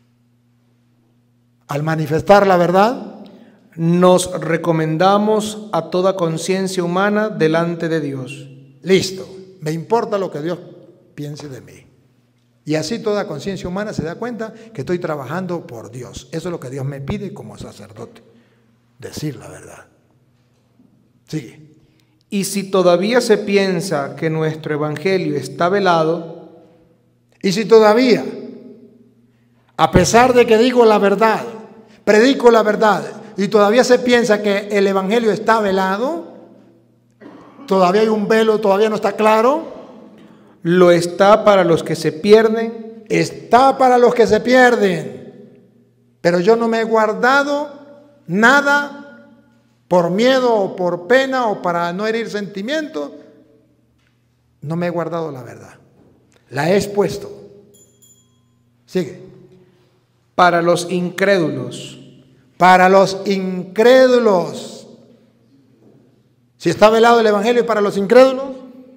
Al manifestar la verdad, nos recomendamos a toda conciencia humana delante de Dios. Listo, me importa lo que Dios piense de mí. Y así toda conciencia humana se da cuenta que estoy trabajando por Dios. Eso es lo que Dios me pide como sacerdote, decir la verdad. Sigue. Y si todavía se piensa que nuestro evangelio está velado, y si todavía, a pesar de que digo la verdad, predico la verdad, y todavía se piensa que el evangelio está velado, todavía hay un velo, todavía no está claro, lo está para los que se pierden. Está para los que se pierden. Pero yo no me he guardado nada por miedo o por pena o para no herir sentimientos. No me he guardado la verdad. La he expuesto. Sigue. Para los incrédulos. Para los incrédulos. Si está velado el evangelio para los incrédulos.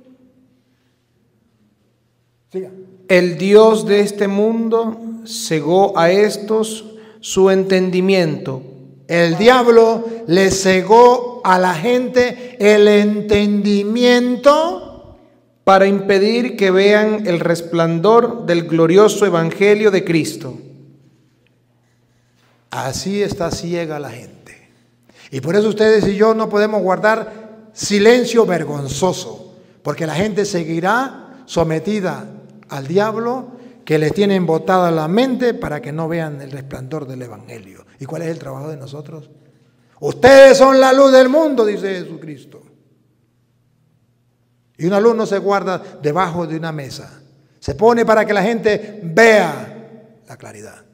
Siga. El Dios de este mundo cegó a estos su entendimiento. El diablo le cegó a la gente el entendimiento para impedir que vean el resplandor del glorioso evangelio de Cristo. Así está ciega la gente. Y por eso ustedes y yo no podemos guardar silencio vergonzoso, porque la gente seguirá sometida al diablo que les tiene embotada la mente para que no vean el resplandor del evangelio. ¿Y cuál es el trabajo de nosotros? Ustedes son la luz del mundo, dice Jesucristo. Y una luz no se guarda debajo de una mesa. Se pone para que la gente vea la claridad.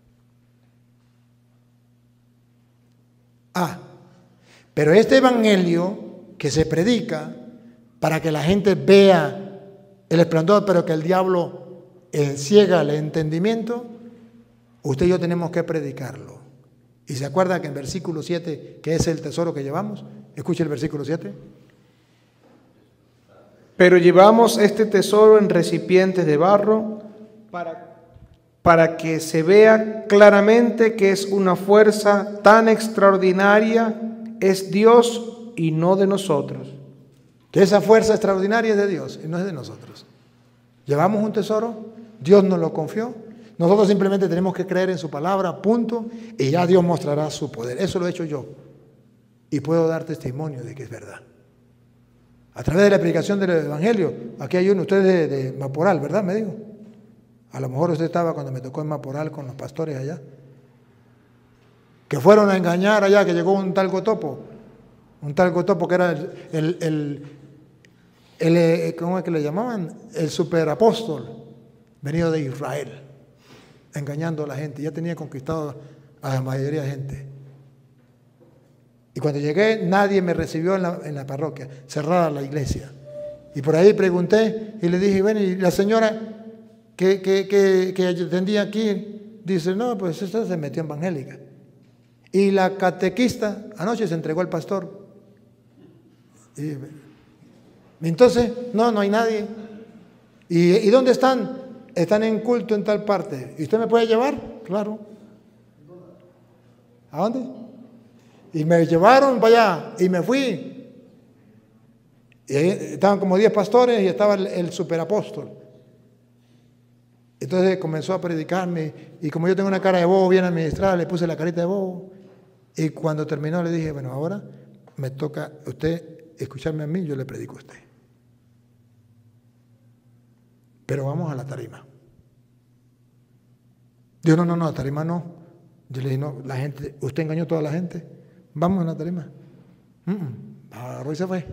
Pero este evangelio que se predica para que la gente vea el esplendor, pero que el diablo ciega el entendimiento, usted y yo tenemos que predicarlo. Y se acuerda que en versículo 7, que es el tesoro que llevamos, escuche el versículo 7. Pero llevamos este tesoro en recipientes de barro para que se vea claramente que es una fuerza tan extraordinaria, es Dios y no de nosotros. Que esa fuerza extraordinaria es de Dios y no es de nosotros. Llevamos un tesoro, Dios nos lo confió, nosotros simplemente tenemos que creer en su palabra, punto, y ya Dios mostrará su poder. Eso lo he hecho yo y puedo dar testimonio de que es verdad. A través de la predicación del evangelio, aquí hay uno, usted de Maporal, ¿verdad? Me dijo. A lo mejor usted estaba cuando me tocó en Maporal con los pastores allá. que fueron a engañar allá, que llegó un tal Gotopo que era ¿cómo es que le llamaban? El superapóstol, venido de Israel, engañando a la gente. Ya tenía conquistado a la mayoría de gente. Y cuando llegué, nadie me recibió en la parroquia, cerrada la iglesia. Y por ahí pregunté y le dije, bueno, ¿y la señora que atendía aquí? Dice, no, pues esta se metió en evangélica. Y la catequista anoche se entregó al pastor. Y entonces, no hay nadie. ¿Y dónde están? Están en culto en tal parte. ¿Y usted me puede llevar? Claro. ¿A dónde? Y me llevaron para allá y me fui. Y ahí estaban como 10 pastores y estaba el superapóstol. Entonces comenzó a predicarme y como yo tengo una cara de bobo bien administrada, le puse la carita de bobo. Y cuando terminó le dije, bueno, ahora me toca usted escucharme a mí, yo le predico a usted. Pero vamos a la tarima. Dijo, no, la tarima no. Yo le dije, no, la gente, usted engañó a toda la gente. Vamos a la tarima. Agarró y se fue.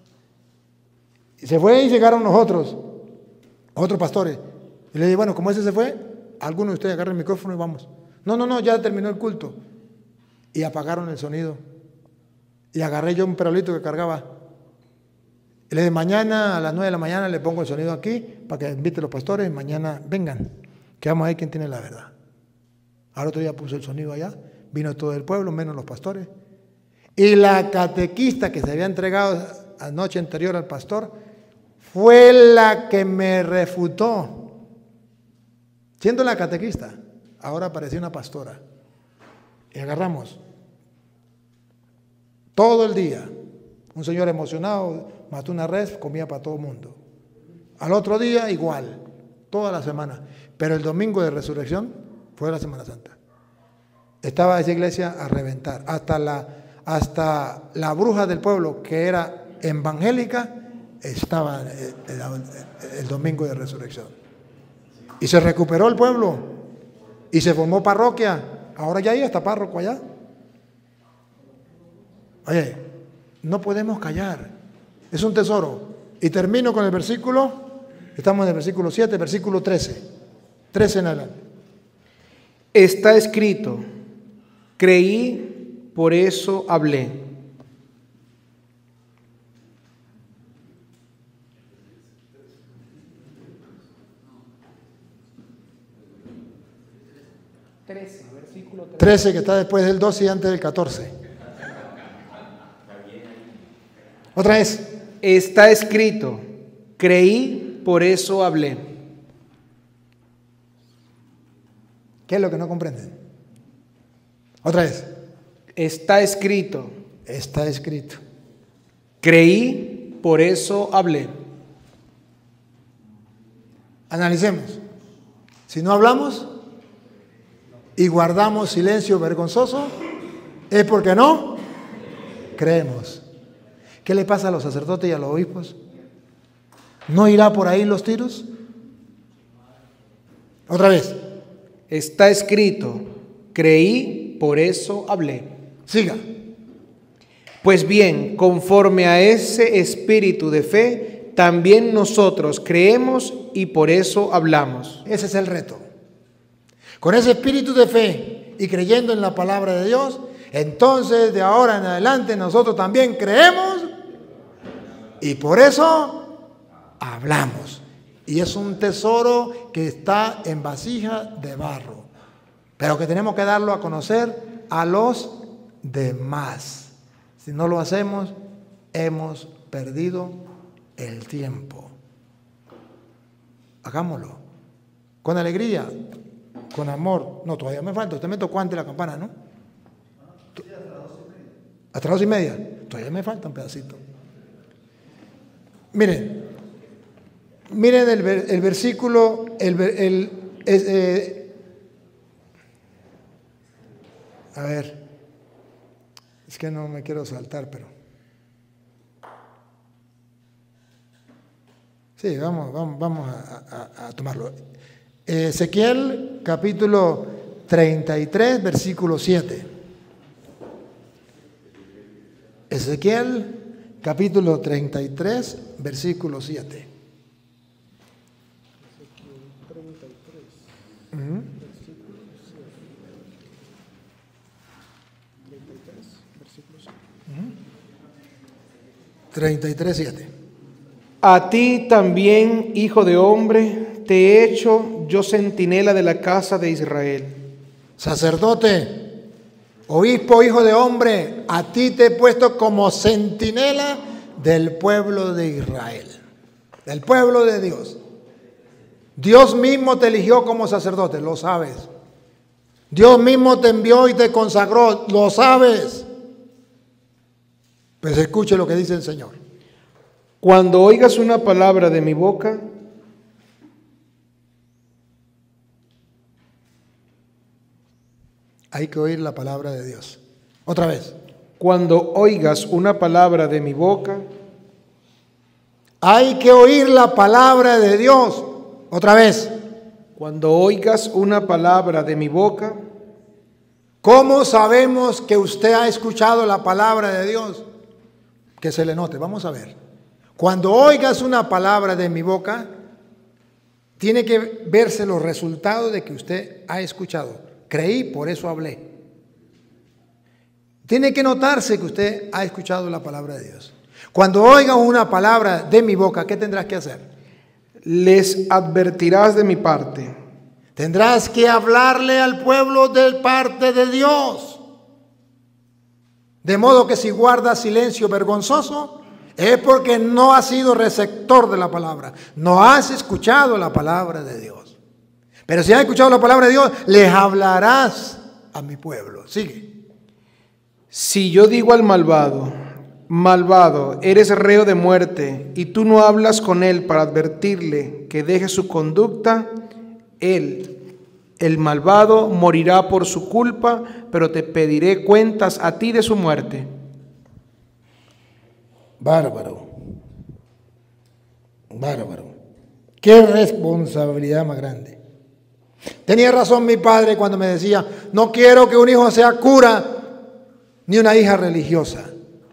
Y se fue y llegaron otros pastores. Y le dije, bueno, como ese se fue, alguno de ustedes agarra el micrófono y vamos. No, ya terminó el culto. Y apagaron el sonido. Y agarré yo un perolito que cargaba. Y le dije, mañana a las 9 de la mañana le pongo el sonido aquí para que invite a los pastores y mañana vengan, que vamos a ver quién tiene la verdad. Al otro día puse el sonido allá, vino todo el pueblo, menos los pastores. Y la catequista que se había entregado anoche anterior al pastor fue la que me refutó. Siendo la catequista, ahora apareció una pastora. Y agarramos todo el día. Un señor emocionado mató una res, comía para todo el mundo. Al otro día igual, toda la semana. Pero el domingo de resurrección fue la Semana Santa. Estaba esa iglesia a reventar. Hasta la bruja del pueblo, que era evangélica, estaba el domingo de resurrección. Y se recuperó el pueblo. Y se formó parroquia. Ahora ya hay hasta párroco allá. Oye, no podemos callar. Es un tesoro. Y termino con el versículo. Estamos en el versículo 7, versículo 13. 13 en adelante. Está escrito, creí, por eso hablé. Versículo 13 que está después del 12 y antes del 14. Otra vez. Está escrito, creí, por eso hablé. ¿Qué es lo que no comprenden? Otra vez. Está escrito. Está escrito. Creí, por eso hablé. Analicemos. Si no hablamos y guardamos silencio vergonzoso, es porque no creemos. ¿Qué le pasa a los sacerdotes y a los obispos? ¿No irá por ahí los tiros? Otra vez. Está escrito, creí, por eso hablé. Siga. Pues bien, conforme a ese espíritu de fe, también nosotros creemos y por eso hablamos. Ese es el reto. Con ese espíritu de fe y creyendo en la palabra de Dios, entonces de ahora en adelante nosotros también creemos y por eso hablamos. Y es un tesoro que está en vasija de barro, pero que tenemos que darlo a conocer a los demás. Si no lo hacemos, hemos perdido el tiempo. Hagámoslo con alegría, con amor. No, todavía me falta. Usted me tocó antes la campana, ¿no? Hasta las 2:30. Todavía me falta un pedacito. Miren el versículo, a ver, es que no me quiero saltar, pero sí, vamos a tomarlo. Ezequiel capítulo 33, versículo 7. Ezequiel, capítulo 33, versículo 7. Uh-huh. 33:7. A ti también, hijo de hombre, te he hecho yo centinela de la casa de Israel. Sacerdote, obispo, hijo de hombre, a ti te he puesto como centinela del pueblo de Israel, del pueblo de Dios. Dios mismo te eligió como sacerdote, lo sabes. Dios mismo te envió y te consagró, lo sabes. Pues escuche lo que dice el Señor. Cuando oigas una palabra de mi boca, hay que oír la palabra de Dios. Otra vez. Cuando oigas una palabra de mi boca, hay que oír la palabra de Dios. Otra vez. Cuando oigas una palabra de mi boca. ¿Cómo sabemos que usted ha escuchado la palabra de Dios? Que se le note, vamos a ver. Cuando oigas una palabra de mi boca, tiene que verse los resultados de que usted ha escuchado. Creí, por eso hablé. Tiene que notarse que usted ha escuchado la palabra de Dios. Cuando oiga una palabra de mi boca, ¿qué tendrás que hacer? Les advertirás de mi parte. Tendrás que hablarle al pueblo de parte de Dios. De modo que si guardas silencio vergonzoso, es porque no has sido receptor de la palabra. No has escuchado la palabra de Dios. Pero si has escuchado la palabra de Dios, les hablarás a mi pueblo. Sigue. Si yo digo al malvado, malvado, eres reo de muerte, y tú no hablas con él para advertirle que deje su conducta, él, el malvado, morirá por su culpa, pero te pediré cuentas a ti de su muerte. Bárbaro. Bárbaro. Qué responsabilidad más grande. Tenía razón mi padre cuando me decía, no quiero que un hijo sea cura ni una hija religiosa.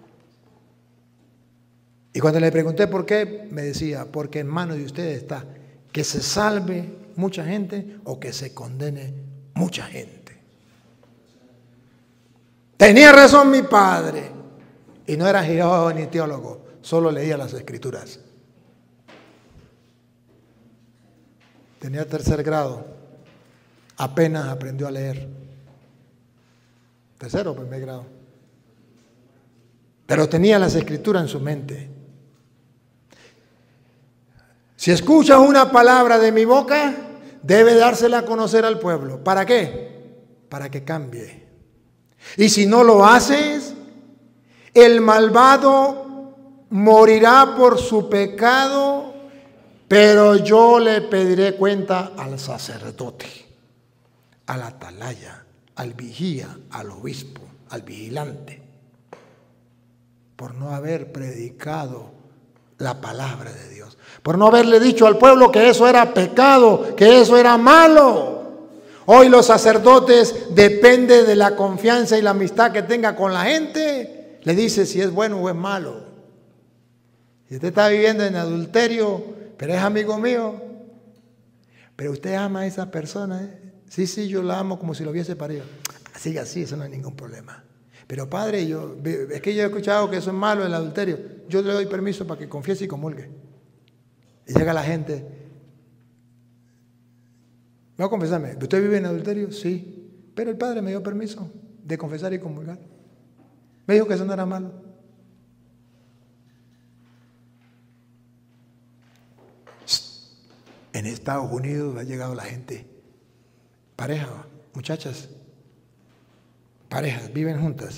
Y cuando le pregunté por qué, me decía, porque en manos de ustedes está que se salve mucha gente o que se condene mucha gente. Tenía razón mi padre. Y no era geólogo ni teólogo, solo leía las escrituras. Tenía 3er grado, apenas aprendió a leer. 3er o 1er grado. Pero tenía las escrituras en su mente. Si escuchas una palabra de mi boca, debe dársela a conocer al pueblo. ¿Para qué? Para que cambie. Y si no lo haces, el malvado morirá por su pecado, pero yo le pediré cuenta al sacerdote, al atalaya, al vigía, al obispo, al vigilante, por no haber predicado la palabra de Dios, por no haberle dicho al pueblo que eso era pecado, que eso era malo. Hoy los sacerdotes, depende de la confianza y la amistad que tenga con la gente, le dice si es bueno o es malo. Si usted está viviendo en adulterio, pero es amigo mío, pero usted ama a esa persona, ¿eh? Sí, yo la amo como si lo hubiese parido. Sigue así, eso no hay ningún problema. Pero padre, es que yo he escuchado que eso es malo el adulterio. Yo le doy permiso para que confiese y comulgue. Y llega la gente. Voy a confesarme, ¿usted vive en adulterio? Sí. Pero el padre me dio permiso de confesar y comulgar. Me dijo que eso no era malo. En Estados Unidos ha llegado la gente. Pareja, muchachas. Parejas, viven juntas.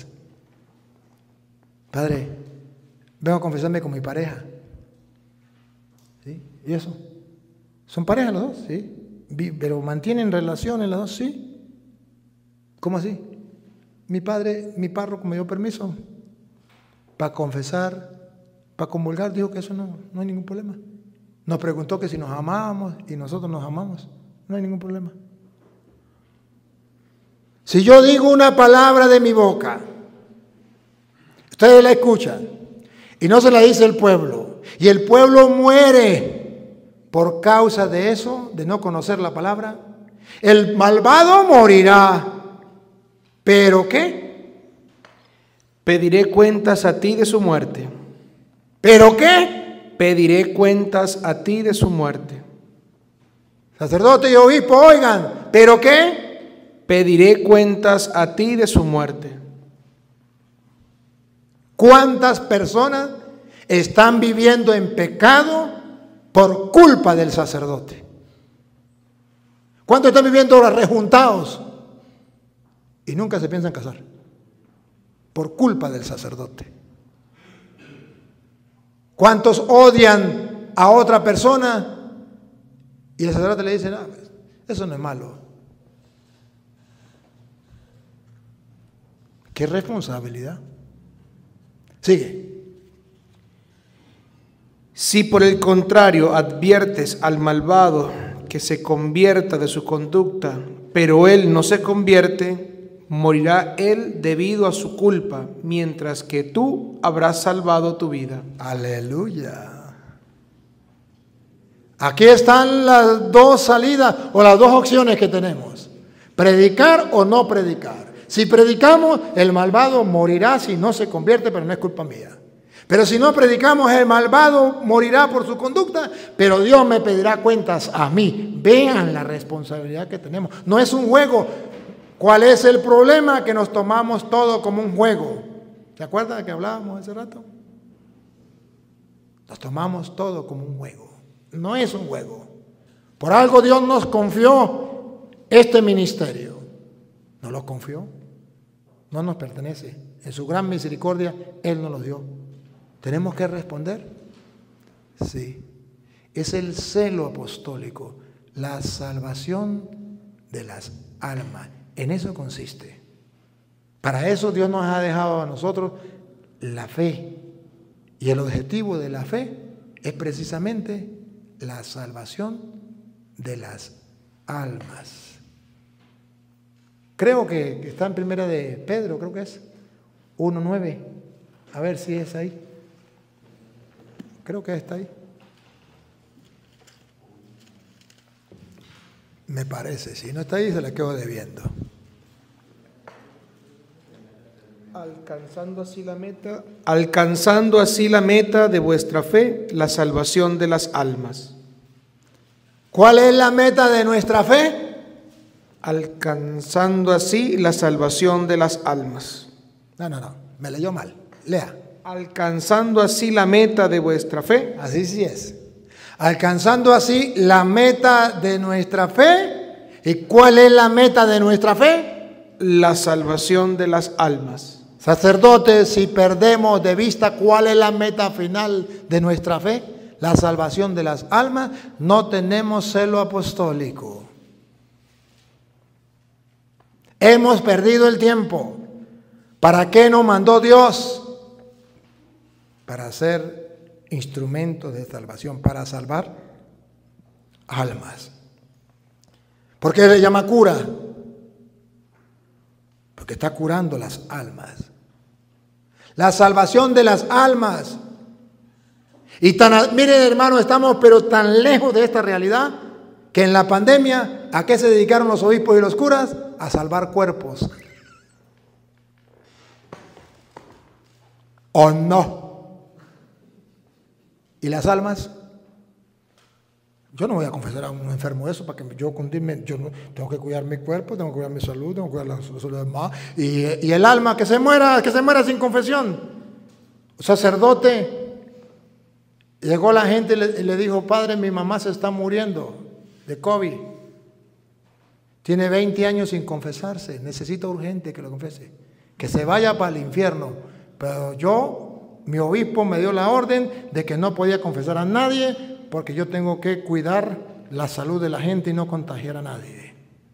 Padre, vengo a confesarme con mi pareja. ¿Sí? ¿Y eso? ¿Son parejas los dos? Sí. ¿Pero mantienen relaciones los dos? Sí. ¿Cómo así? Mi padre, mi párroco me dio permiso para confesar, para comulgar, dijo que eso no hay ningún problema. Nos preguntó que si nos amábamos y nosotros nos amamos, no hay ningún problema. Si yo digo una palabra de mi boca, Ustedes la escuchan y no se la dice el pueblo. Y el pueblo muere por causa de eso, de no conocer la palabra. El malvado morirá. ¿Pero qué? Pediré cuentas a ti de su muerte. ¿Pero qué? Pediré cuentas a ti de su muerte. Sacerdote y obispo, oigan, ¿pero qué? Pediré cuentas a ti de su muerte. ¿Cuántas personas están viviendo en pecado por culpa del sacerdote? ¿Cuántos están viviendo ahora rejuntados y nunca se piensan casar? Por culpa del sacerdote. ¿Cuántos odian a otra persona y el sacerdote le dice, no, eso no es malo? ¿Qué responsabilidad? Sigue. Si por el contrario adviertes al malvado que se convierta de su conducta, pero él no se convierte, morirá él debido a su culpa, mientras que tú habrás salvado tu vida. Aleluya. Aquí están las dos salidas o las dos opciones que tenemos. Predicar o no predicar. Si predicamos, el malvado morirá si no se convierte, pero no es culpa mía. Pero si no predicamos, el malvado morirá por su conducta, pero Dios me pedirá cuentas a mí. Vean la responsabilidad que tenemos. No es un juego. ¿Cuál es el problema? Que nos tomamos todo como un juego. ¿Se acuerdan de que hablábamos hace rato? Nos tomamos todo como un juego. No es un juego. Por algo Dios nos confió este ministerio. ¿No lo confió? No nos pertenece. En su gran misericordia, Él nos lo dio. ¿Tenemos que responder? Sí. Es el celo apostólico, la salvación de las almas. En eso consiste. Para eso Dios nos ha dejado a nosotros la fe. Y el objetivo de la fe es precisamente la salvación de las almas. Creo que está en primera de Pedro, creo que es 1:9. A ver si es ahí. Creo que está ahí. Me parece, si no está ahí se la quedo debiendo. Alcanzando así la meta de vuestra fe, la salvación de las almas. ¿Cuál es la meta de nuestra fe? Alcanzando así la salvación de las almas. No, me leyó mal. Lea. Alcanzando así la meta de vuestra fe. Así sí es. Alcanzando así la meta de nuestra fe. ¿Y cuál es la meta de nuestra fe? La salvación de las almas. Sacerdotes, si perdemos de vista cuál es la meta final de nuestra fe, la salvación de las almas, no tenemos celo apostólico. Hemos perdido el tiempo. ¿Para qué nos mandó Dios? Para ser instrumentos de salvación, para salvar almas. ¿Por qué le llama cura? Porque está curando las almas. La salvación de las almas. Y miren, hermanos, estamos pero tan lejos de esta realidad que en la pandemia, ¿a qué se dedicaron los obispos y los curas? A salvar cuerpos. ¿O no? ¿Y las almas? Yo no voy a confesar a un enfermo eso para que yo continúe. Yo no, tengo que cuidar mi cuerpo, tengo que cuidar mi salud, tengo que cuidar la salud de los demás. Y el alma que se muera sin confesión. Un sacerdote, llegó la gente y le dijo, padre, mi mamá se está muriendo de COVID. Tiene 20 años sin confesarse, necesita urgente que lo confese. Que se vaya para el infierno. Pero mi obispo me dio la orden de que no podía confesar a nadie porque yo tengo que cuidar la salud de la gente y no contagiar a nadie.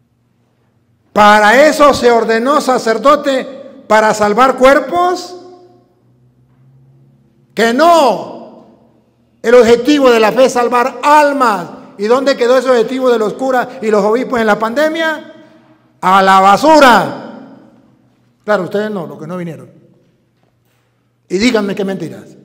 Para eso se ordenó sacerdote, para salvar cuerpos. Que no. El objetivo de la fe es salvar almas. ¿Y dónde quedó ese objetivo de los curas y los obispos en la pandemia? A la basura. Claro, ustedes no, los que no vinieron. Y díganme qué mentiras.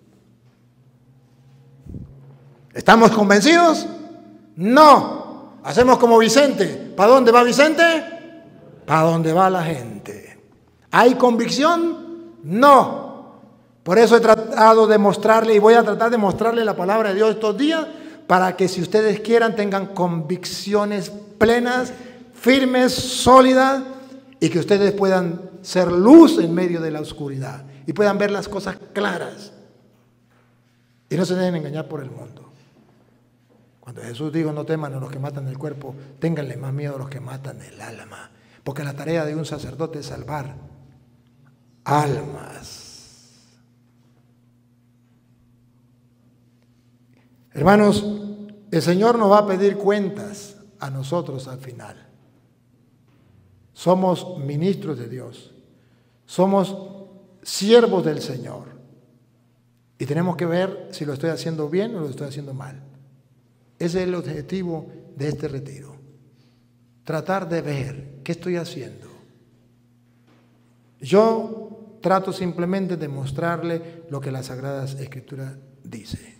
¿Estamos convencidos? No. Hacemos como Vicente. ¿Para dónde va Vicente? Para dónde va la gente. ¿Hay convicción? No. Por eso he tratado de mostrarle y voy a tratar de mostrarle la palabra de Dios estos días para que si ustedes quieran tengan convicciones plenas, firmes, sólidas y que ustedes puedan ser luz en medio de la oscuridad y puedan ver las cosas claras y no se dejen engañar por el mundo. Cuando Jesús dijo no teman a los que matan el cuerpo, ténganle más miedo a los que matan el alma, porque la tarea de un sacerdote es salvar almas. Hermanos, el Señor nos va a pedir cuentas a nosotros al final. Somos ministros de Dios, somos siervos del Señor y tenemos que ver si lo estoy haciendo bien o lo estoy haciendo mal. Ese es el objetivo de este retiro, tratar de ver qué estoy haciendo. Yo trato simplemente de mostrarle lo que las Sagradas Escrituras dice.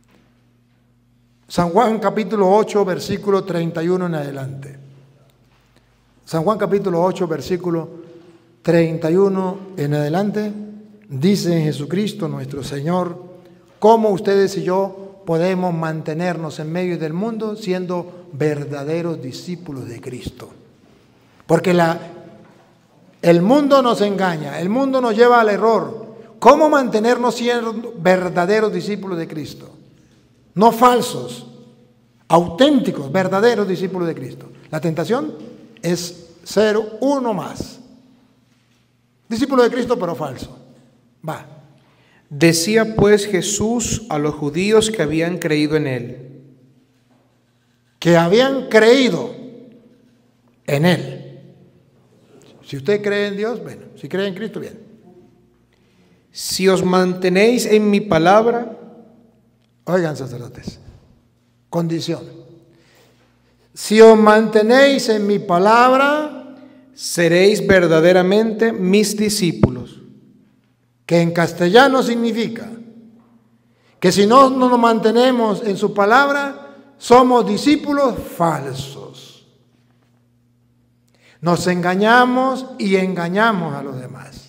San Juan capítulo 8, versículo 31 en adelante. San Juan capítulo 8, versículo 31 en adelante, dice Jesucristo nuestro Señor, cómo ustedes y yo podemos mantenernos en medio del mundo siendo verdaderos discípulos de Cristo. Porque el mundo nos engaña, el mundo nos lleva al error. ¿Cómo mantenernos siendo verdaderos discípulos de Cristo? No falsos, auténticos, verdaderos discípulos de Cristo. La tentación es ser uno más. Discípulo de Cristo, pero falso. Va. Decía pues Jesús a los judíos que habían creído en él. Que habían creído en él. Si usted cree en Dios, bueno. Si cree en Cristo, bien. Si os mantenéis en mi palabra. Oigan, sacerdotes. Condición. Si os mantenéis en mi palabra, seréis verdaderamente mis discípulos. Que en castellano significa que si no nos mantenemos en su palabra, somos discípulos falsos. Nos engañamos y engañamos a los demás.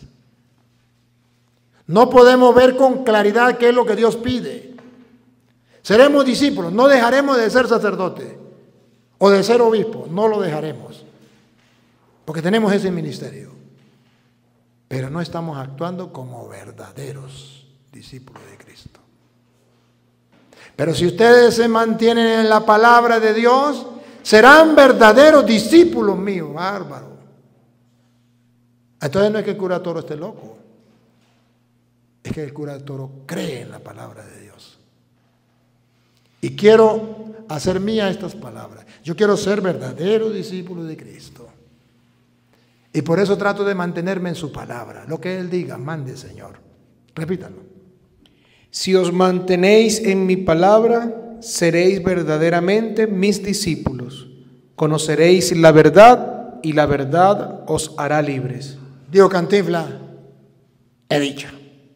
No podemos ver con claridad qué es lo que Dios pide. Seremos discípulos, no dejaremos de ser sacerdote o de ser obispo, no lo dejaremos, porque tenemos ese ministerio. Pero no estamos actuando como verdaderos discípulos de Cristo. Pero si ustedes se mantienen en la palabra de Dios, serán verdaderos discípulos míos, bárbaro. Entonces no es que el cura Toro esté loco, es que el cura Toro cree en la palabra de Dios. Y quiero hacer mía estas palabras. Yo quiero ser verdadero discípulo de Cristo. Y por eso trato de mantenerme en su palabra. Lo que Él diga, mande, Señor. Repítalo. Si os mantenéis en mi palabra, seréis verdaderamente mis discípulos. Conoceréis la verdad y la verdad os hará libres. Digo, Cantinflas, he dicho.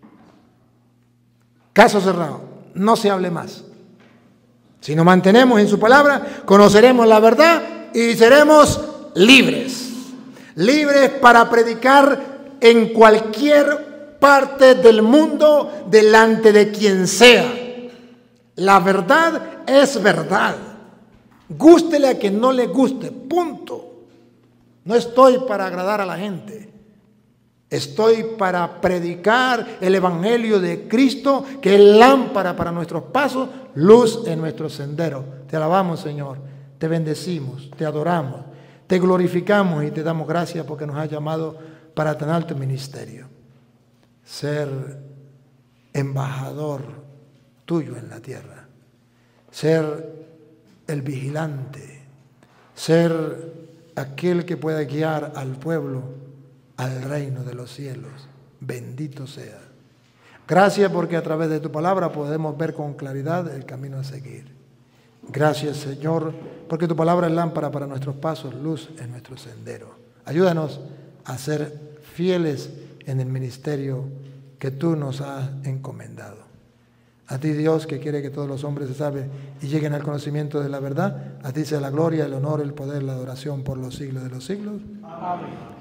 Caso cerrado. No se hable más. Si nos mantenemos en su palabra, conoceremos la verdad y seremos libres. Libres para predicar en cualquier parte del mundo, delante de quien sea. La verdad es verdad. Gústele a quien no le guste, punto. No estoy para agradar a la gente. Estoy para predicar el evangelio de Cristo, que es lámpara para nuestros pasos, luz en nuestro sendero. Te alabamos, Señor. Te bendecimos, te adoramos. Te glorificamos y te damos gracias porque nos has llamado para tan alto ministerio. Ser embajador tuyo en la tierra. Ser el vigilante. Ser aquel que pueda guiar al pueblo al reino de los cielos. Bendito sea. Gracias porque a través de tu palabra podemos ver con claridad el camino a seguir. Gracias, Señor, porque tu palabra es lámpara para nuestros pasos, luz en nuestro sendero. Ayúdanos a ser fieles en el ministerio que tú nos has encomendado. A ti, Dios, que quiere que todos los hombres se salven y lleguen al conocimiento de la verdad, a ti sea la gloria, el honor, el poder, la adoración por los siglos de los siglos. Amén.